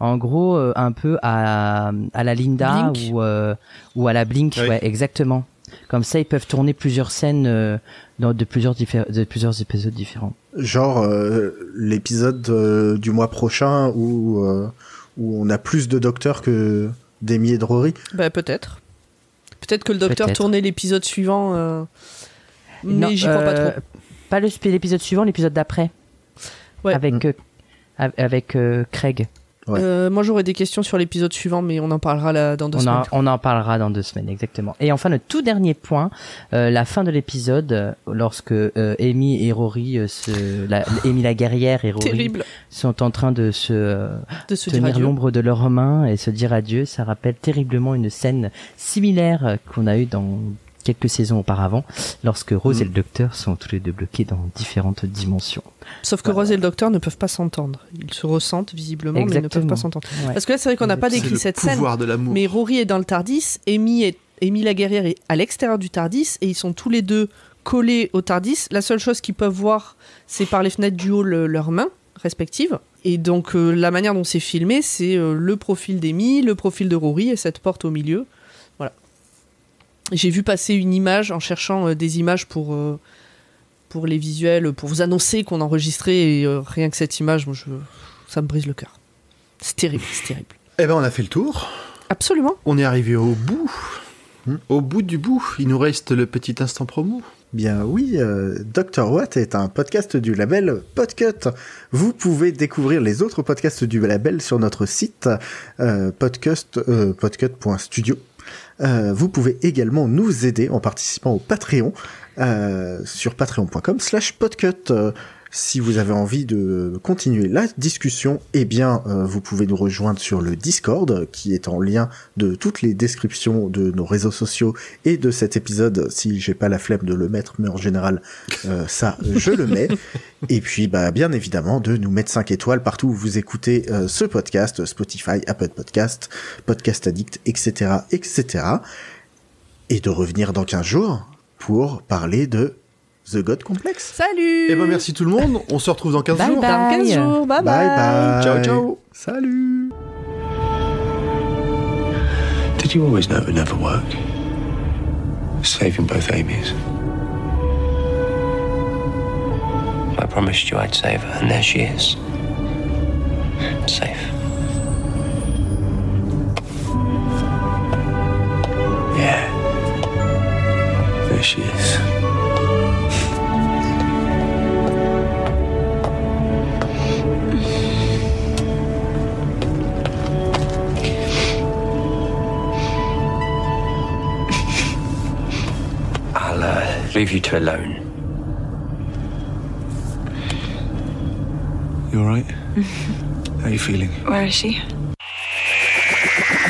En gros, un peu à la Linda ou à la Blink, Oui. ouais, exactement. Comme ça, ils peuvent tourner plusieurs scènes de plusieurs épisodes différents. Genre l'épisode du mois prochain où on a plus de docteurs que d'Amy et de Rory. Bah, peut-être. Peut-être que le docteur Peut-être. tournait l'épisode suivant, mais Non, j'y crois pas trop. Pas l'épisode suivant, l'épisode d'après. Ouais. Avec Craig. Ouais. Moi, j'aurais des questions sur l'épisode suivant, mais on en parlera là, dans 2 semaines. On en parlera dans 2 semaines, exactement. Et enfin, le tout dernier point, la fin de l'épisode, lorsque Amy et Rory, Amy la guerrière et Rory Terrible. sont en train de se De se dire tenir adieu. l'ombre de leurs mains et se dire adieu. Ça rappelle terriblement une scène similaire qu'on a eue dans quelques saisons auparavant, lorsque Rose et le Docteur sont tous les deux bloqués dans différentes dimensions. Sauf que Rose et le docteur ne peuvent pas s'entendre. Ils se ressentent visiblement, mais ils ne peuvent pas s'entendre. Ouais. Parce que là, c'est vrai qu'on n'a pas décrit cette C'est le scène. pouvoir de l'amour. Mais Rory est dans le TARDIS, Amy la guerrière est à l'extérieur du TARDIS, et ils sont tous les deux collés au TARDIS. La seule chose qu'ils peuvent voir, c'est par les fenêtres du hall leurs mains respectives. Et donc, la manière dont c'est filmé, c'est le profil d'Amy, le profil de Rory, et cette porte au milieu. Voilà. J'ai vu passer une image en cherchant des images pour les visuels, pour vous annoncer qu'on enregistrait, et rien que cette image, moi, ça me brise le cœur. C'est terrible, c'est terrible. Eh ben, on a fait le tour. Absolument. On est arrivé au bout. Au bout du bout. Il nous reste le petit instant promo. Bien oui, Dr. Watt est un podcast du label Podcut. Vous pouvez découvrir les autres podcasts du label sur notre site podcut.studio. Vous pouvez également nous aider en participant au Patreon sur patreon.com/podcut. Si vous avez envie de continuer la discussion, eh bien, vous pouvez nous rejoindre sur le Discord, qui est en lien de toutes les descriptions de nos réseaux sociaux et de cet épisode, si j'ai pas la flemme de le mettre, mais en général, ça, je le mets. Et puis, bah, bien évidemment, de nous mettre 5 étoiles partout où vous écoutez ce podcast, Spotify, Apple Podcast, Podcast Addict, etc., etc. Et de revenir dans 15 jours pour parler de The God Complex. Salut. Eh ben, merci tout le monde. On se retrouve dans 15 Bye jours. bye. Dans 15 jours. Bye Bye bye. bye. Ciao, ciao. Salut. Did you always know it would never work? Saving both Amy's. I promised you I'd save her, and there she is. Safe. Yeah. There she is. I'll leave you two alone. You alright? How are you feeling? Where is she?